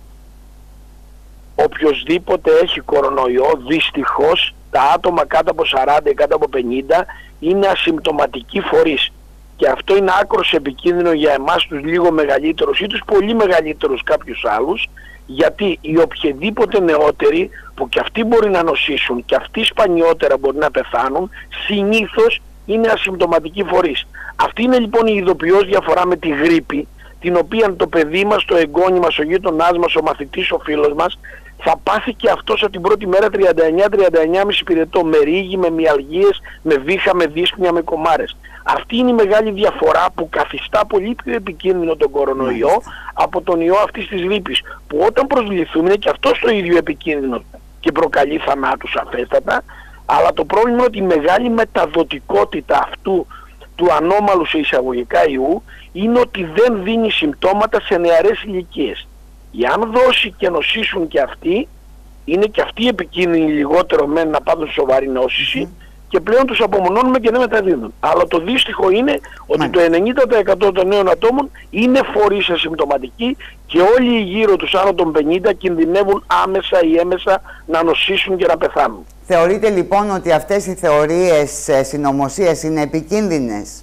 Οποιοσδήποτε έχει κορονοϊό, δυστυχώς τα άτομα κάτω από σαράντα ή κάτω από πενήντα είναι ασυμπτωματικοί φορείς. Και αυτό είναι άκρως επικίνδυνο για εμάς τους λίγο μεγαλύτερους ή τους πολύ μεγαλύτερους κάποιους άλλους, γιατί οι οποιεδήποτε νεότεροι που και αυτοί μπορεί να νοσήσουν και αυτοί σπανιότερα μπορεί να πεθάνουν, συνήθως είναι ασυμπτωματικοί φορείς. Αυτή είναι λοιπόν η ειδοποιώς διαφορά με τη γρίπη, την οποία το παιδί μας, το εγγόνι μας, ο γείτονάς μας, ο μαθητής, ο φίλος μας, θα πάθει και αυτός από την πρώτη μέρα τριάντα εννιά με τριάντα εννιά κόμμα πέντε πυρετό, με ρίγη, με μυαλγίες, με βήχα, με δύσπνοια, με κομμάρες. Αυτή είναι η μεγάλη διαφορά που καθιστά πολύ πιο επικίνδυνο τον κορονοϊό Μάλιστα. από τον ιό αυτής της γρίπης, που όταν προσβληθούμε είναι και αυτός το ίδιο επικίνδυνο και προκαλεί θανάτους αφέστατα, αλλά το πρόβλημα είναι ότι η μεγάλη μεταδοτικότητα αυτού του ανώμαλου σε εισαγωγικά ιού είναι ότι δεν δίνει συμπτώματα σε νεαρές ηλικίες. Εάν δώσει και νοσήσουν και αυτοί, είναι και αυτοί επικίνδυνοι λιγότερο μεν να πάθουν σοβαρή νόσηση mm. και πλέον τους απομονώνουμε και δεν μεταδίδουν. Αλλά το δύστιχο είναι ότι mm. το ενενήντα τοις εκατό των νέων ατόμων είναι φορείς ασυμπτωματικοί και όλοι γύρω τους άνω των πενήντα κινδυνεύουν άμεσα ή έμεσα να νοσήσουν και να πεθάνουν. Θεωρείτε λοιπόν ότι αυτές οι θεωρίες συνωμοσίας είναι επικίνδυνες?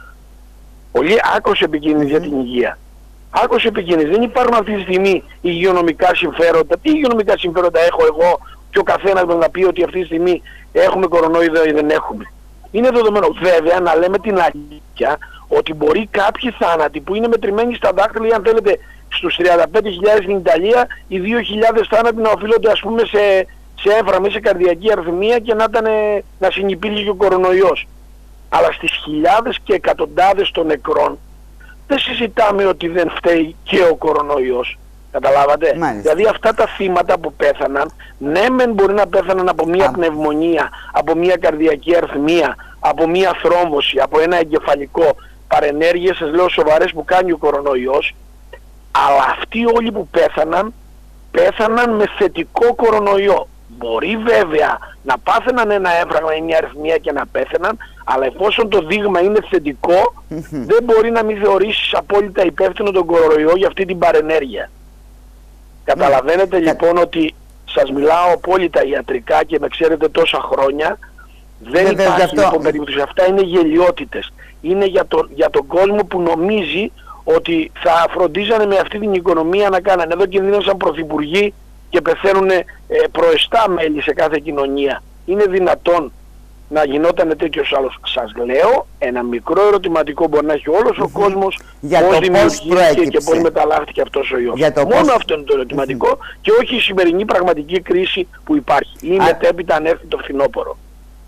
Πολύ άκρως επικίνδυνες mm. για την υγεία. Άκρως επικίνδυνες. Δεν υπάρχουν αυτή τη στιγμή υγειονομικά συμφέροντα. Τι υγειονομικά συμφέροντα έχω εγώ και ο καθένας μας να πει ότι αυτή τη στιγμή έχουμε κορονοϊό ή δεν έχουμε? Είναι δεδομένο. Βέβαια να λέμε την αλήθεια ότι μπορεί κάποιοι θάνατοι που είναι μετρημένοι στα δάχτυλα, αν θέλετε στους τριάντα πέντε χιλιάδες στην Ιταλία, οι δύο χιλιάδες θάνατοι να οφείλονται ας πούμε σε, σε έμφραμα ή σε καρδιακή αρρυθμία και να, ήταν, να συνυπήρχε και ο κορονοϊός. Αλλά στις χιλιάδες και εκατοντάδες των νεκρών δεν συζητάμε ότι δεν φταίει και ο κορονοϊός. Καταλάβατε? Μάλιστα. Δηλαδή αυτά τα θύματα που πέθαναν, ναι μεν μπορεί να πέθαναν από μια Α. πνευμονία, από μια καρδιακή αρρυθμία, από μια θρόμβωση, από ένα εγκεφαλικό, παρενέργειες, σας λέω σοβαρές που κάνει ο κορονοϊός, αλλά αυτοί όλοι που πέθαναν, πέθαναν με θετικό κορονοϊό. Μπορεί βέβαια να πάθαιναν ένα έμφραγμα ή μια αριθμία και να πέθαιναν, αλλά εφόσον το δείγμα είναι θετικό, δεν μπορεί να μην θεωρήσεις απόλυτα υπεύθυνο τον κορονοϊό για αυτή την παρενέργεια. Καταλαβαίνετε λοιπόν ότι σας μιλάω απόλυτα ιατρικά και με ξέρετε τόσα χρόνια, δεν Βέβαια, υπάρχει αυτό... λοιπόν περίπτωση. Αυτά είναι γελιότητες. Είναι για, το, για τον κόσμο που νομίζει ότι θα φροντίζανε με αυτή την οικονομία να κάνανε. Εδώ κινδύνωσαν πρωθυπουργοί και πεθαίνουν ε, προεστά μέλη σε κάθε κοινωνία. Είναι δυνατόν να γινόταν τέτοιος άλλος? Σας λέω, ένα μικρό ερωτηματικό μπορεί να έχει όλος ο κόσμος, για πώς δημιουργήθηκε και πώς μεταλλάχθηκε αυτός ο ιός. Μόνο πώς... αυτό είναι το ερωτηματικό και όχι η σημερινή πραγματική κρίση που υπάρχει. Ή μετέπειτα αν έρθει το φθινόπωρο.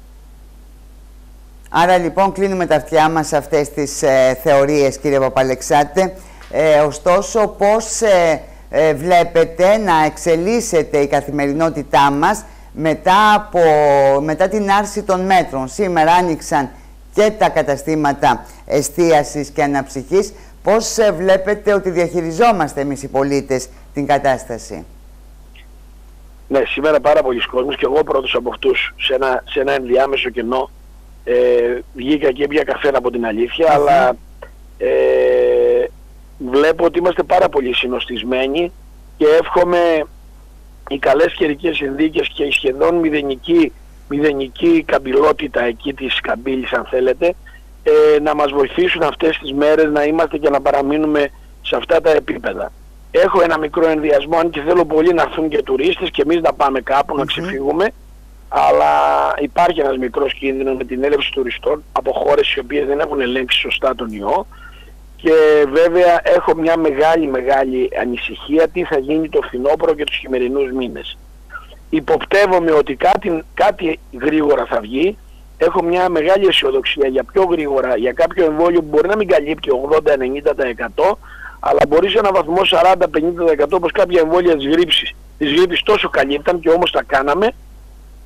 Άρα λοιπόν κλείνουμε τα αυτιά μας σε αυτές τις ε, θεωρίες, κύριε Παπαλεξάτε. Ε, ωστόσο, πώς ε, ε, βλέπετε να εξελίσσεται η καθημερινότητά μας μετά, από, μετά την άρση των μέτρων? Σήμερα άνοιξαν και τα καταστήματα εστίασης και αναψυχής. Πώς ε, βλέπετε ότι διαχειριζόμαστε εμείς οι πολίτες την κατάσταση? Ναι, σήμερα πάρα πολλοί κόσμος και εγώ πρώτος από αυτούς σε ένα, σε ένα ενδιάμεσο κενό ε, βγήκα και έπια καφέ από την αλήθεια, mm-hmm. αλλά ε, βλέπω ότι είμαστε πάρα πολύ συνοστισμένοι και εύχομαι οι καλές καιρικές συνθήκες και η σχεδόν μηδενική, μηδενική καμπυλότητα εκεί της καμπύλης αν θέλετε ε, να μας βοηθήσουν αυτές τις μέρες να είμαστε και να παραμείνουμε σε αυτά τα επίπεδα. Έχω ένα μικρό ενδιασμό, αν και θέλω πολύ να έρθουν και τουρίστες και εμείς να πάμε κάπου, mm-hmm. να ξεφύγουμε, αλλά υπάρχει ένας μικρός κίνδυνος με την έλευση τουριστών από χώρες οι οποίες δεν έχουν ελέγξει σωστά τον ιό και βέβαια έχω μια μεγάλη μεγάλη ανησυχία τι θα γίνει το φθινόπωρο και τους χειμερινούς μήνες. Υποπτεύομαι ότι κάτι, κάτι γρήγορα θα βγει, έχω μια μεγάλη αισιοδοξία για πιο γρήγορα, για κάποιο εμβόλιο που μπορεί να μην καλύπτει ογδόντα με ενενήντα τοις εκατό, αλλά μπορεί σε έναν βαθμό σαράντα με πενήντα τοις εκατό όπως κάποια εμβόλια της γρίπης, της γρίπης τόσο καλύπταν και όμως τα κάναμε.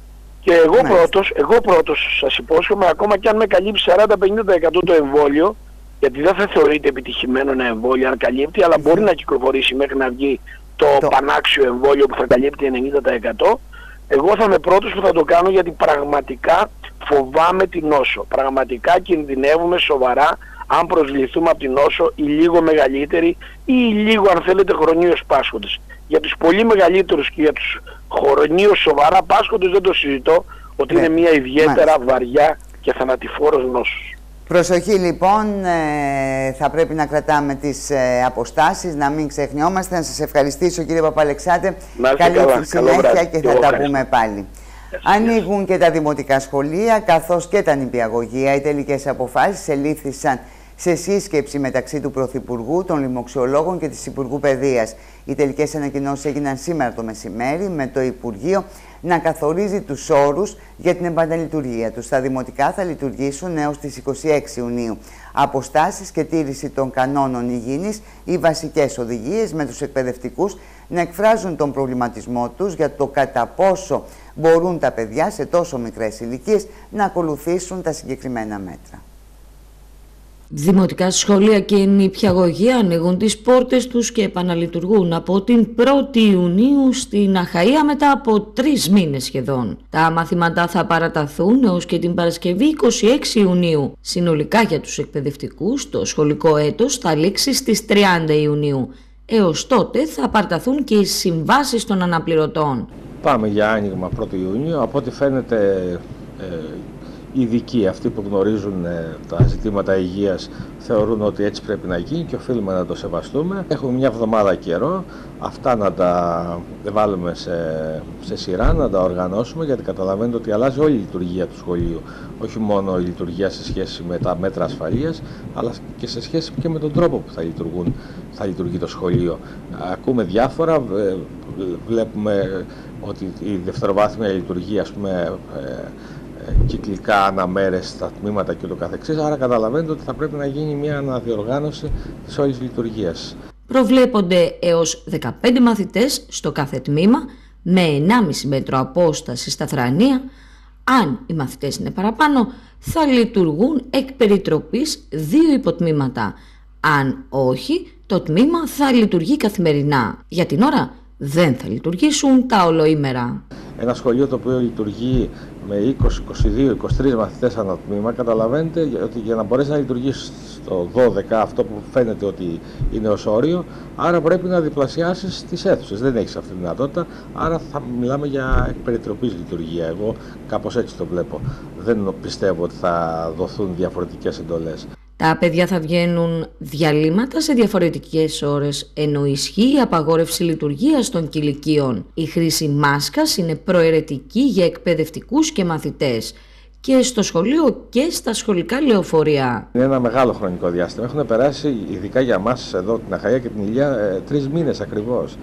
Και εγώ πρώτος, εγώ πρώτος σας υπόσχομαι, ακόμα και αν με καλύψει σαράντα με πενήντα τοις εκατό το εμβόλιο, γιατί δεν θα θεωρείται επιτυχημένο ένα εμβόλιο αν καλύπτει, αλλά μπορεί να κυκλοφορήσει μέχρι να βγει το, το πανάξιο εμβόλιο που θα καλύπτει ενενήντα τοις εκατό. Εγώ θα είμαι πρώτος που θα το κάνω, γιατί πραγματικά φοβάμαι την νόσο. Πραγματικά κινδυνεύουμε σοβαρά αν προσβληθούμε από την νόσο, ή λίγο μεγαλύτερη ή λίγο, αν θέλετε, χρονίως πάσχοντες. Για τους πολύ μεγαλύτερους και για τους χρονίως σοβαρά πάσχοντες δεν το συζητώ, ότι ναι, είναι μια ιδιαίτερα μάλιστα βαριά και θανατηφόρος νόσος. Προσοχή λοιπόν, ε, θα πρέπει να κρατάμε τις ε, αποστάσεις, να μην ξεχνιόμαστε. Να σας ευχαριστήσω κύριε Παπαλεξάνδρε. Καλή καλά, συνέχεια και θα τα πούμε πάλι. Ανοίγουν και τα δημοτικά σχολεία καθώς και τα νηπιαγωγεία. Οι τελικές αποφάσεις ελήφθησαν σε σύσκεψη μεταξύ του Πρωθυπουργού, των Λοιμοξιολόγων και της Υπουργού Παιδείας. Οι τελικές ανακοινώσεις έγιναν σήμερα το μεσημέρι, με το Υπουργείο να καθορίζει τους όρους για την επαναλειτουργία τους. Τα δημοτικά θα λειτουργήσουν έως τις είκοσι έξι Ιουνίου. Αποστάσεις και τήρηση των κανόνων υγιεινής, οι βασικές οδηγίες, με τους εκπαιδευτικούς να εκφράζουν τον προβληματισμό τους για το κατά πόσο μπορούν τα παιδιά σε τόσο μικρές ηλικίες να ακολουθήσουν τα συγκεκριμένα μέτρα. Δημοτικά σχολεία και νηπιαγωγεία ανοίγουν τις πόρτες τους και επαναλειτουργούν από την πρώτη Ιουνίου στην Αχαΐα μετά από τρεις μήνες σχεδόν. Τα μαθήματα θα παραταθούν έως και την Παρασκευή είκοσι έξι Ιουνίου. Συνολικά για τους εκπαιδευτικούς το σχολικό έτος θα λήξει στις τριάντα Ιουνίου. Έως τότε θα παραταθούν και οι συμβάσεις των αναπληρωτών. Πάμε για άνοιγμα πρώτη Ιουνίου. Από ό,τι φαίνεται ε, οι ειδικοί, αυτοί που γνωρίζουν ε, τα ζητήματα υγείας, θεωρούν ότι έτσι πρέπει να γίνει και οφείλουμε να το σεβαστούμε. Έχουμε μια εβδομάδα καιρό αυτά να τα βάλουμε σε, σε σειρά, να τα οργανώσουμε, γιατί καταλαβαίνετε ότι αλλάζει όλη η λειτουργία του σχολείου. Όχι μόνο η λειτουργία σε σχέση με τα μέτρα ασφαλείας, αλλά και σε σχέση και με τον τρόπο που θα, λειτουργούν, θα λειτουργεί το σχολείο. Ακούμε διάφορα, ε, βλέπουμε ότι η δευτεροβάθμια λειτουργεί, ας πούμε, ε, κυκλικά αναμέρες στα τμήματα και το καθεξής, άρα καταλαβαίνετε ότι θα πρέπει να γίνει μια αναδιοργάνωση της όλης λειτουργίας. Προβλέπονται έως δεκαπέντε μαθητές στο κάθε τμήμα, με ενάμιση μέτρο απόσταση στα θρανία. Αν οι μαθητές είναι παραπάνω, θα λειτουργούν εκ περιτροπής δύο υποτμήματα. Αν όχι, το τμήμα θα λειτουργεί καθημερινά. Για την ώρα δεν θα λειτουργήσουν τα ολοήμερα. Ένα σχολείο το οποίο λειτουργεί με είκοσι, είκοσι δύο, είκοσι τρεις μαθητές ανά τμήμα, καταλαβαίνετε ότι για να μπορέσει να λειτουργήσει στο δώδεκα, αυτό που φαίνεται ότι είναι ως όριο, άρα πρέπει να διπλασιάσεις τις αίθουσες. Δεν έχεις αυτή τη δυνατότητα, άρα θα μιλάμε για εκπεριτροπής λειτουργία. Εγώ κάπως έτσι το βλέπω. Δεν πιστεύω ότι θα δοθούν διαφορετικές εντολές. Τα παιδιά θα βγαίνουν διαλύματα σε διαφορετικές ώρες, ενώ ισχύει η απαγόρευση λειτουργίας των κηλικίων. Η χρήση μάσκας είναι προαιρετική για εκπαιδευτικούς και μαθητές, και στο σχολείο και στα σχολικά λεωφορεία. Είναι ένα μεγάλο χρονικό διάστημα. Έχουν περάσει, ειδικά για μας εδώ την Αχαΐα και την Ηλιά, ε, τρεις μήνες ακριβώς.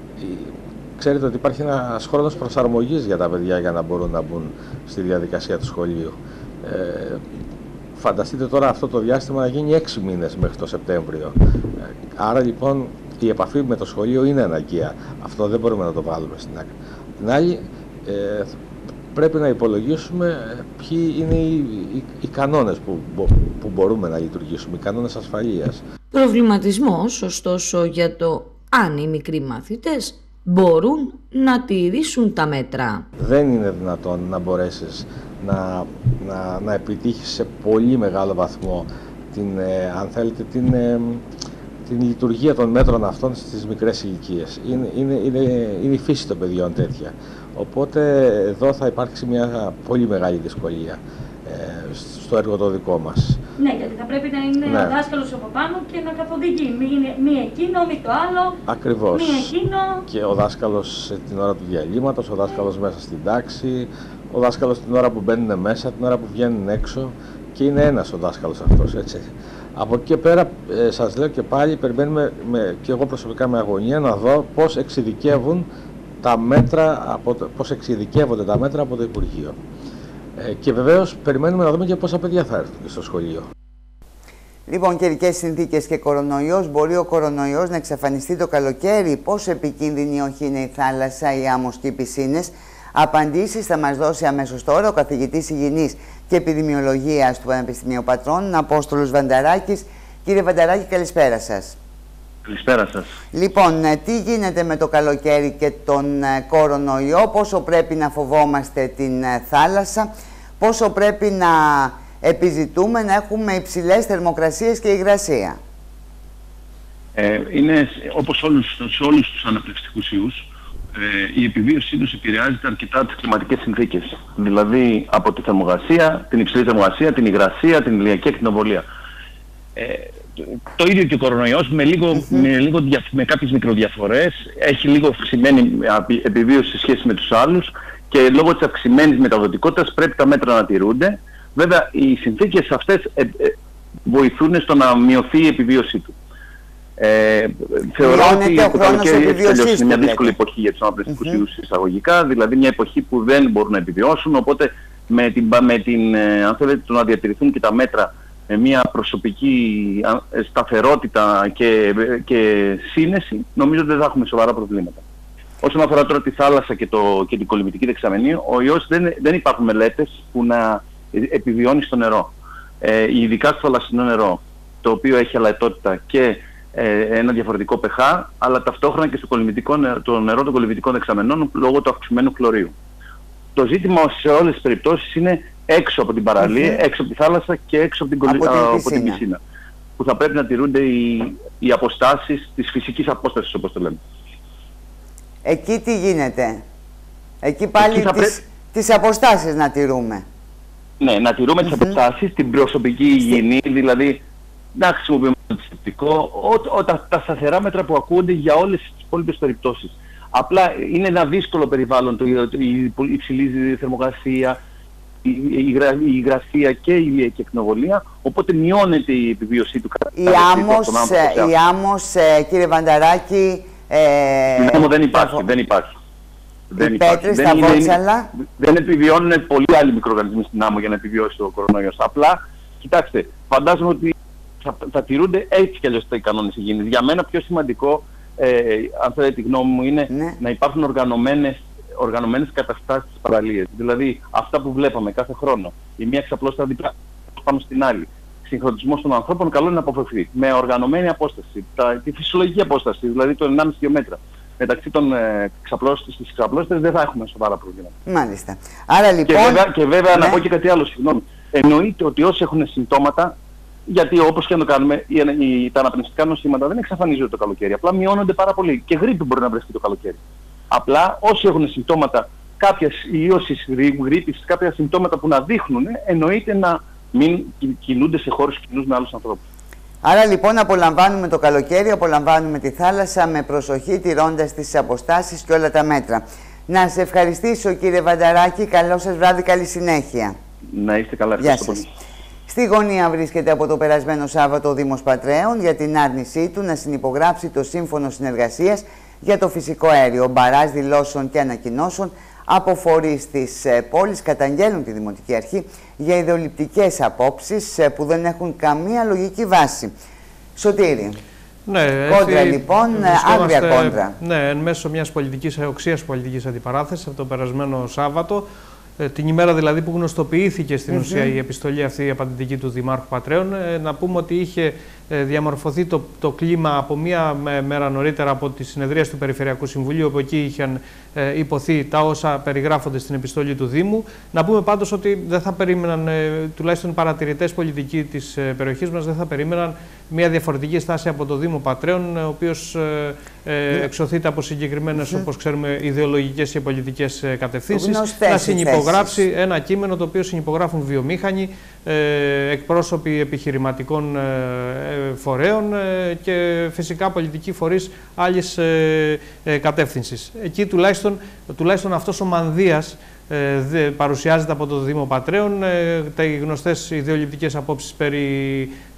Ξέρετε ότι υπάρχει ένας χρόνος προσαρμογής για τα παιδιά για να μπορούν να μπουν στη διαδικασία του σχολείου. Ε, Φανταστείτε τώρα αυτό το διάστημα να γίνει έξι μήνες μέχρι το Σεπτέμβριο. Άρα λοιπόν η επαφή με το σχολείο είναι αναγκαία. Αυτό δεν μπορούμε να το βάλουμε στην άκρη. Την άλλη, ε, πρέπει να υπολογίσουμε ποιοι είναι οι, οι, οι κανόνες που, που μπορούμε να λειτουργήσουμε, οι κανόνες ασφαλείας. Προβληματισμός, ωστόσο, για το αν οι μικροί μαθητές μπορούν να τηρήσουν τα μέτρα. Δεν είναι δυνατόν να μπορέσεις να, να, να επιτύχεις σε πολύ μεγάλο βαθμό την, ε, αν θέλετε, την, ε, την λειτουργία των μέτρων αυτών στις μικρές ηλικίες. Είναι, είναι, είναι, είναι η φύση των παιδιών τέτοια. Οπότε εδώ θα υπάρξει μια πολύ μεγάλη δυσκολία ε, στο έργο το δικό μας. Ναι, γιατί θα πρέπει να είναι ναι. ο δάσκαλος από πάνω και να καθοδηγεί. Μη εκείνο, μη το άλλο. Ακριβώς. Μη εκείνο. Και ο δάσκαλος την ώρα του διαλύματος, ο δάσκαλος μέσα στην τάξη, ο δάσκαλος την ώρα που μπαίνουν μέσα, την ώρα που βγαίνουν έξω. Και είναι ένας ο δάσκαλος αυτός, έτσι. Από εκεί και πέρα, ε, σας λέω και πάλι, περιμένουμε με, και εγώ προσωπικά με αγωνία να δω πώς εξειδικεύουν τα μέτρα, από το, πώς εξειδικεύονται τα μέτρα από το Υπουργείο. Ε, και βεβαίως περιμένουμε να δούμε και πόσα παιδιά θα έρθουν στο σχολείο. Λοιπόν, καιρικές συνθήκες και κορονοϊός. Μπορεί ο κορονοϊός να εξαφανιστεί το καλοκαίρι? Πόσο επικίνδυνη όχι είναι η θάλασσα, οι άμμος και οι πισίνες? Απαντήσεις θα μας δώσει αμέσως τώρα ο καθηγητής Υγιεινής και Επιδημιολογίας του Πανεπιστημίου Πατρών, Απόστολος Βανταράκης. Κύριε Βανταράκη, καλησπέρα σας. Καλησπέρα σας. Λοιπόν, τι γίνεται με το καλοκαίρι και τον κορονοϊό, πόσο πρέπει να φοβόμαστε την θάλασσα, πόσο πρέπει να επιζητούμε να έχουμε υψηλές θερμοκρασίες και υγρασία? Ε, είναι όπως όλους, σε όλους τους αναπνευστικούς ιούς, ε, η επιβίωσή τους επηρεάζεται αρκετά από τις κλιματικές συνθήκες. Δηλαδή από τη θερμοκρασία, την υψηλή θερμοκρασία, την υγρασία, την ηλιακή ακτινοβολία. Ε, το ίδιο και ο κορονοϊός με, λίγο, mm-hmm. με, λίγο, με κάποιες μικροδιαφορές έχει λίγο αυξημένη επιβίωση σε σχέση με τους άλλους και λόγω της αυξημένης μεταδοτικότητας πρέπει τα μέτρα να τηρούνται. Βέβαια οι συνθήκες αυτές ε, ε, βοηθούν στο να μειωθεί η επιβίωσή του. Ε, θεωρώ ότι το καλοκαίρι είναι μια δύσκολη εποχή για τους αναπνευστικούς mm-hmm. ιούς εισαγωγικά, δηλαδή μια εποχή που δεν μπορούν να επιβιώσουν, οπότε με, την, με την, αν θέλετε, το να διατηρηθούν και τα μέτρα με μια προσωπική σταθερότητα και, και σύνεση, νομίζω ότι δεν θα έχουμε σοβαρά προβλήματα. Όσον αφορά τώρα τη θάλασσα και, το, και την κολυμβητική δεξαμενή, ο ιός δεν, δεν υπάρχουν μελέτες που να επιβιώνει στο νερό. Ε, ειδικά στο θαλασσινό νερό, το οποίο έχει αλαετότητα και ε, ένα διαφορετικό pH, αλλά ταυτόχρονα και στο κολυμβητικό νερό, το νερό των κολυμβητικών δεξαμενών λόγω του αυξημένου χλωρίου. Το ζήτημα σε όλες τις περιπτώσεις είναι έξω από την παραλία, mm-hmm. έξω από τη θάλασσα και έξω από την, από την, α, από την πισίνα. Που θα πρέπει να τηρούνται οι, οι αποστάσεις της φυσικής απόστασης, όπως το λέμε. Εκεί τι γίνεται? Εκεί πάλι Εκεί τις, πρέπει... τις αποστάσεις να τηρούμε. Ναι, να τηρούμε mm-hmm. τις αποστάσεις, την προσωπική υγιεινή, δηλαδή να χρησιμοποιούμε το αντισηπτικό, ό, ό, τα, τα σταθερά μέτρα που ακούγονται για όλες τις υπόλοιπες περιπτώσεις. Απλά είναι ένα δύσκολο περιβάλλον, το, η υψηλή θερμοκρασία, η, η, η υγρασία και η ηλιακή ακτινοβολία, οπότε μειώνεται η επιβίωσή του. Η άμμος, η άμμος ε, κύριε Βανταράκη... Ε, η άμμο δεν υπάρχει, θα... δεν υπάρχει. Οι πέτρες, τα βότσαλα... Δεν, δεν επιβιώνουν πολλοί άλλοι μικροοργανισμοί στην άμμο για να επιβιώσει ο κορονοϊός. Απλά, κοιτάξτε, φαντάζομαι ότι θα, θα τηρούνται έτσι κι αλλιώς οι κανόνες υγιεινής. Για μένα πιο σημαντικό, ε, αν θέλετε τη γνώμη μου, είναι ναι. να υπάρχουν οργανωμένες οργανωμένες καταστάσεις στις παραλίες. Δηλαδή αυτά που βλέπαμε κάθε χρόνο. Η μία εξαπλώστρα δίπλα πάνω στην άλλη. Συγχρονισμός των ανθρώπων καλό είναι να αποφευθεί. Με οργανωμένη απόσταση. Τα, τη φυσιολογική απόσταση, δηλαδή το ενάμιση δύο μέτρα. Μεταξύ των ε, εξαπλώστερες δεν θα έχουμε σοβαρά προβλήματα. Μάλιστα. Άρα λοιπόν... Και βέβαια, και βέβαια ναι. να πω και κάτι άλλο, συγγνώμη. Εννοείται ότι όσοι έχουν συμπτώματα, γιατί όπως και να το κάνουμε, οι, οι, τα αναπνευστικά νοσήματα δεν εξαφανίζονται το καλοκαίρι. Απλά μειώνονται πάρα πολύ. Και γρίπη μπορεί να βρεθεί το καλοκαίρι. Απλά όσοι έχουν συμπτώματα κάποιας ιώσης γρίπης, κάποια συμπτώματα που να δείχνουν, εννοείται να μην κινούνται σε χώρους κοινούς με άλλους ανθρώπους. Άρα λοιπόν απολαμβάνουμε το καλοκαίρι, απολαμβάνουμε τη θάλασσα με προσοχή, τηρώντας τις αποστάσεις και όλα τα μέτρα. Να σε ευχαριστήσω κύριε Βανταράκη, καλό σας βράδυ, καλή συνέχεια. Να είστε καλά, ευχαριστώ πολύ. Στη γωνία βρίσκεται από το περασμένο Σάββατο ο Δήμος Πατρέων για την άρνησή του να συνυπογράψει το Σύμφωνο Συνεργασίας για το φυσικό αέριο. Μπαράζ δηλώσεων και ανακοινώσεων από φορείς της πόλης καταγγέλνουν τη Δημοτική Αρχή για ιδεολειπτικές απόψεις που δεν έχουν καμία λογική βάση. Σωτήρη. Ναι, κόντρα έχει, λοιπόν, άγρια κόντρα. Ναι, εν μέσω μιας πολιτικής, οξείας πολιτικής αντιπαράθεσης από το περασμένο Σάββατο, την ημέρα δηλαδή που γνωστοποιήθηκε στην mm-hmm. ουσία η επιστολή αυτή η απαντητική του Δημάρχου Πατρέων, να πούμε ότι είχε διαμορφωθεί το, το κλίμα από μία μέρα νωρίτερα από τη συνεδρία του Περιφερειακού Συμβουλίου, όπου εκεί είχαν ε, υποθεί τα όσα περιγράφονται στην επιστολή του Δήμου. Να πούμε πάντως ότι δεν θα περίμεναν, ε, τουλάχιστον οι παρατηρητές πολιτικοί της ε, περιοχής μας, δεν θα περίμεναν μια διαφορετική στάση από το Δήμο Πατρέων, ο οποίος ε, ε, εξωθείται από συγκεκριμένες, mm-hmm. όπως ξέρουμε, ιδεολογικές και πολιτικές ε, κατευθύνσεις, να συνυπογράψει ένα κείμενο το οποίο συνυπογράφουν βιομήχανοι, ε, εκπρόσωποι επιχειρηματικών ε, φορέων ε, και φυσικά πολιτικοί φορείς άλλης ε, ε, κατεύθυνσης. Εκεί τουλάχιστον, τουλάχιστον αυτός ο μανδύας ε, δε, παρουσιάζεται από το Δήμο Πατρέων, ε, τα γνωστές ιδεολειπτικές απόψεις περί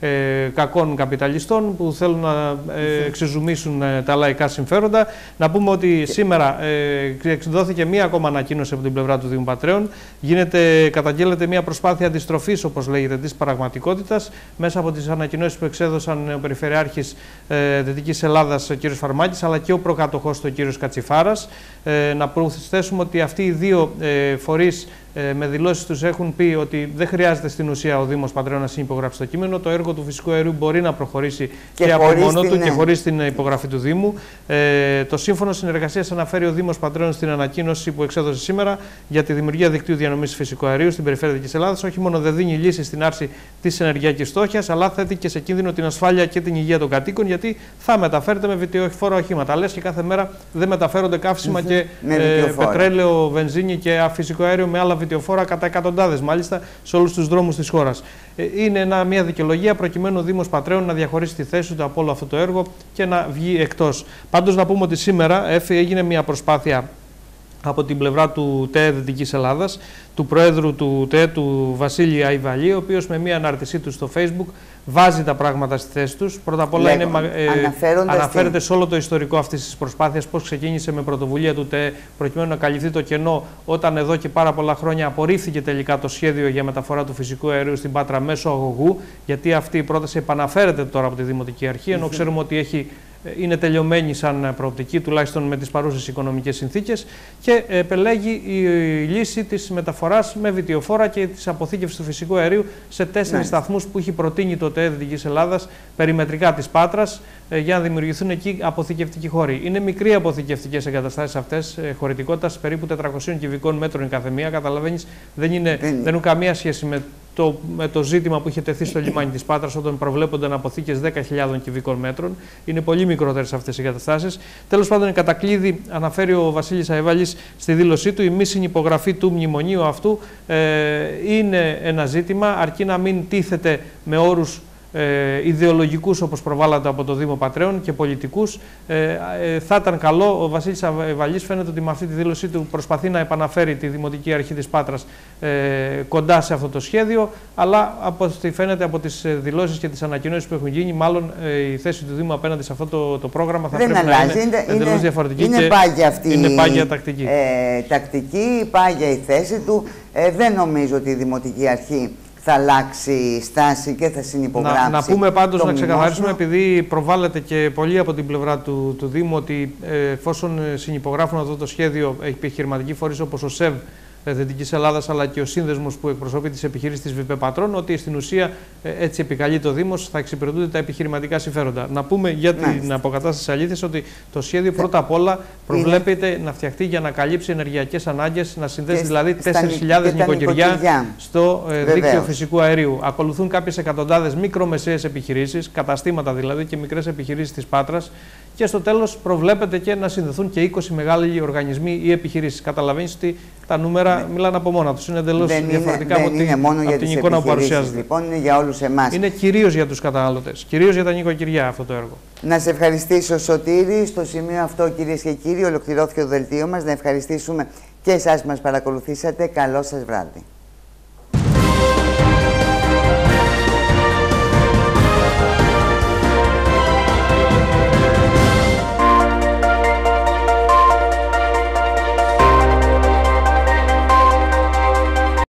ε, κακών καπιταλιστών που θέλουν να ε, εξεζουμίσουν ε, τα λαϊκά συμφέροντα. Να πούμε ότι σήμερα ε, εκδόθηκε μία ακόμα ανακοίνωση από την πλευρά του Δήμου Πατρέων. Γίνεται, καταγγέλλεται μία προσπάθεια αντιστροφής, όπως λέγεται, της πραγματικότητας μέσα από τις ανακοινώσεις που εξέδωσαν ο Περιφερειάρχης ε, Δυτικής Ελλάδας, ο κ. Φαρμάκης, αλλά και ο προκατοχός του, ο κ. Κατσιφάρας. Ε, να προσθέσουμε ότι αυτοί οι δύο ε, φορείς ε, με δηλώσεις τους έχουν πει ότι δεν χρειάζεται στην ουσία ο Δήμος Πατρέων να συνυπογράψει το κείμενο. Το έργο του φυσικού αερίου μπορεί να προχωρήσει και, και από μόνο την... του και χωρίς την υπογραφή του Δήμου. Ε, το σύμφωνο συνεργασίας αναφέρει ο Δήμος Πατρέων στην ανακοίνωση που εξέδωσε σήμερα για τη δημιουργία δικτύου διανομής φυσικού αερίου στην περιφέρεια της Ελλάδας. Όχι μόνο δεν δίνει λύση στην άρση της ενεργειακής φτώχειας, αλλά θέτει και σε κίνδυνο την ασφάλεια και την υγεία των κατοίκων, γιατί θα μεταφέρεται με βιτιοφόρα οχήματα. Λες και κάθε μέρα δεν μεταφέρονται καύσιμα mm-hmm. και ε, πετρέλαιο, βενζίνη και φυσικό αέριο με άλλα βιτιοφόρα κατά εκατοντάδες μάλιστα σε όλους τους δρόμους της χώρας. Ε, είναι ένα, μια δικαιολογία προκειμένου ο Δήμος Πατρέων να διαχωρίσει τη θέση του από όλο αυτό το έργο και να βγει εκτός. Πάντως να πούμε ότι σήμερα έφυγε, έγινε μια προσπάθεια από την πλευρά του ΤΕΕ Δυτικής Ελλάδας, του Προέδρου του ΤΕΕ, του Βασίλη Αϊβαλή, ο οποίος με μια ανάρτησή του στο Facebook βάζει τα πράγματα στη θέση τους. Πρώτα απ' όλα είναι, ε, αναφέρεται σε όλο το ιστορικό αυτής της προσπάθειας, πώς ξεκίνησε με πρωτοβουλία του ΤΕΕ προκειμένου να καλυφθεί το κενό, όταν εδώ και πάρα πολλά χρόνια απορρίφθηκε τελικά το σχέδιο για μεταφορά του φυσικού αερίου στην Πάτρα μέσω αγωγού, γιατί αυτή η πρόταση επαναφέρεται τώρα από τη Δημοτική Αρχή, ενώ ξέρουμε ότι έχει είναι τελειωμένη σαν προοπτική, τουλάχιστον με τις παρούσες οικονομικές συνθήκες, και επελέγει η λύση της μεταφοράς με βιτιοφόρα και της αποθήκευσης του φυσικού αερίου σε τέσσερις ναι. σταθμούς που έχει προτείνει το ΤΕΕ Δυτικής Ελλάδας περιμετρικά της Πάτρας, για να δημιουργηθούν εκεί αποθηκευτικοί χώροι. Είναι μικροί αποθηκευτικές εγκαταστάσεις αυτές, χωρητικότητας περίπου τετρακόσιων κυβικών μέτρων η καθεμία. Καταλαβαίνεις, δεν, είναι, δεν... δεν έχουν καμία σχέση με το, με το ζήτημα που είχε τεθεί στο λιμάνι της Πάτρας, όταν προβλέπονταν αποθήκες δέκα χιλιάδων κυβικών μέτρων. Είναι πολύ μικρότερες αυτές οι εγκαταστάσεις. Τέλος πάντων, η κατακλείδη, αναφέρει ο Βασίλης Αϊβάλης στη δήλωσή του, η μη συνυπογραφή του μνημονίου αυτού ε, είναι ένα ζήτημα, αρκεί να μην τίθεται με όρους Ε, ιδεολογικούς, όπως προβάλλονται από το Δήμο Πατρέων, και πολιτικούς. Ε, ε, θα ήταν καλό. Ο Βασίλης Αϊβαλής φαίνεται ότι με αυτή τη δήλωσή του προσπαθεί να επαναφέρει τη Δημοτική Αρχή της Πάτρας ε, κοντά σε αυτό το σχέδιο, αλλά από ό,τι φαίνεται από τις δηλώσεις και τις ανακοινώσεις που έχουν γίνει, μάλλον ε, η θέση του Δήμου απέναντι σε αυτό το, το πρόγραμμα θα δεν πρέπει αλλάζει. να είναι εντελώς διαφορετική. Είναι πάγια αυτή είναι πάγια τακτική. Ε, τακτική, πάγια η θέση του. Ε, δεν νομίζω ότι η Δημοτική Αρχή θα αλλάξει στάση και θα συνυπογράψει. Να, να πούμε πάντως, να ξεκαθαρίσουμε, επειδή προβάλλεται και πολύ από την πλευρά του, του Δήμου, ότι ε, εφόσον συνυπογράφουν αυτό το σχέδιο επιχειρηματικοί φορείς όπως ο ΣΕΒ Δυτικής Ελλάδας, αλλά και ο σύνδεσμος που εκπροσωπεί τις επιχειρήσεις της ΒΠ Πατρών, ότι στην ουσία έτσι επικαλεί το Δήμος, θα εξυπηρετούνται τα επιχειρηματικά συμφέροντα. Να πούμε για την Μάλιστα. αποκατάσταση αλήθειας ότι το σχέδιο πρώτα απ' όλα προβλέπεται είναι. να φτιαχτεί για να καλύψει ενεργειακές ανάγκες, να συνδέσει και δηλαδή τέσσερις χιλιάδες νοικοκυριά στο ε, δίκτυο φυσικού αερίου. Ακολουθούν κάποιες εκατοντάδες μικρομεσαίες επιχειρήσεις, καταστήματα δηλαδή και μικρές επιχειρήσεις της Πάτρας. Και στο τέλος προβλέπεται και να συνδεθούν και είκοσι μεγάλοι οργανισμοί ή επιχειρήσεις. Καταλαβαίνεις ότι τα νούμερα ναι. μιλάνε από μόνα τους. Είναι εντελώς διαφορετικά είναι, από, δεν την, μόνο από για την τις εικόνα που παρουσιάζεται. Λοιπόν, είναι για όλους εμάς. Είναι κυρίως για τους καταναλωτές, κυρίως για τα νοικοκυριά αυτό το έργο. Να σε ευχαριστήσω, Σωτήρη. Στο σημείο αυτό, κυρίες και κύριοι, ολοκληρώθηκε το δελτίο μας. Να ευχαριστήσουμε και εσάς που μας παρακολουθήσατε. Καλό σας βράδυ.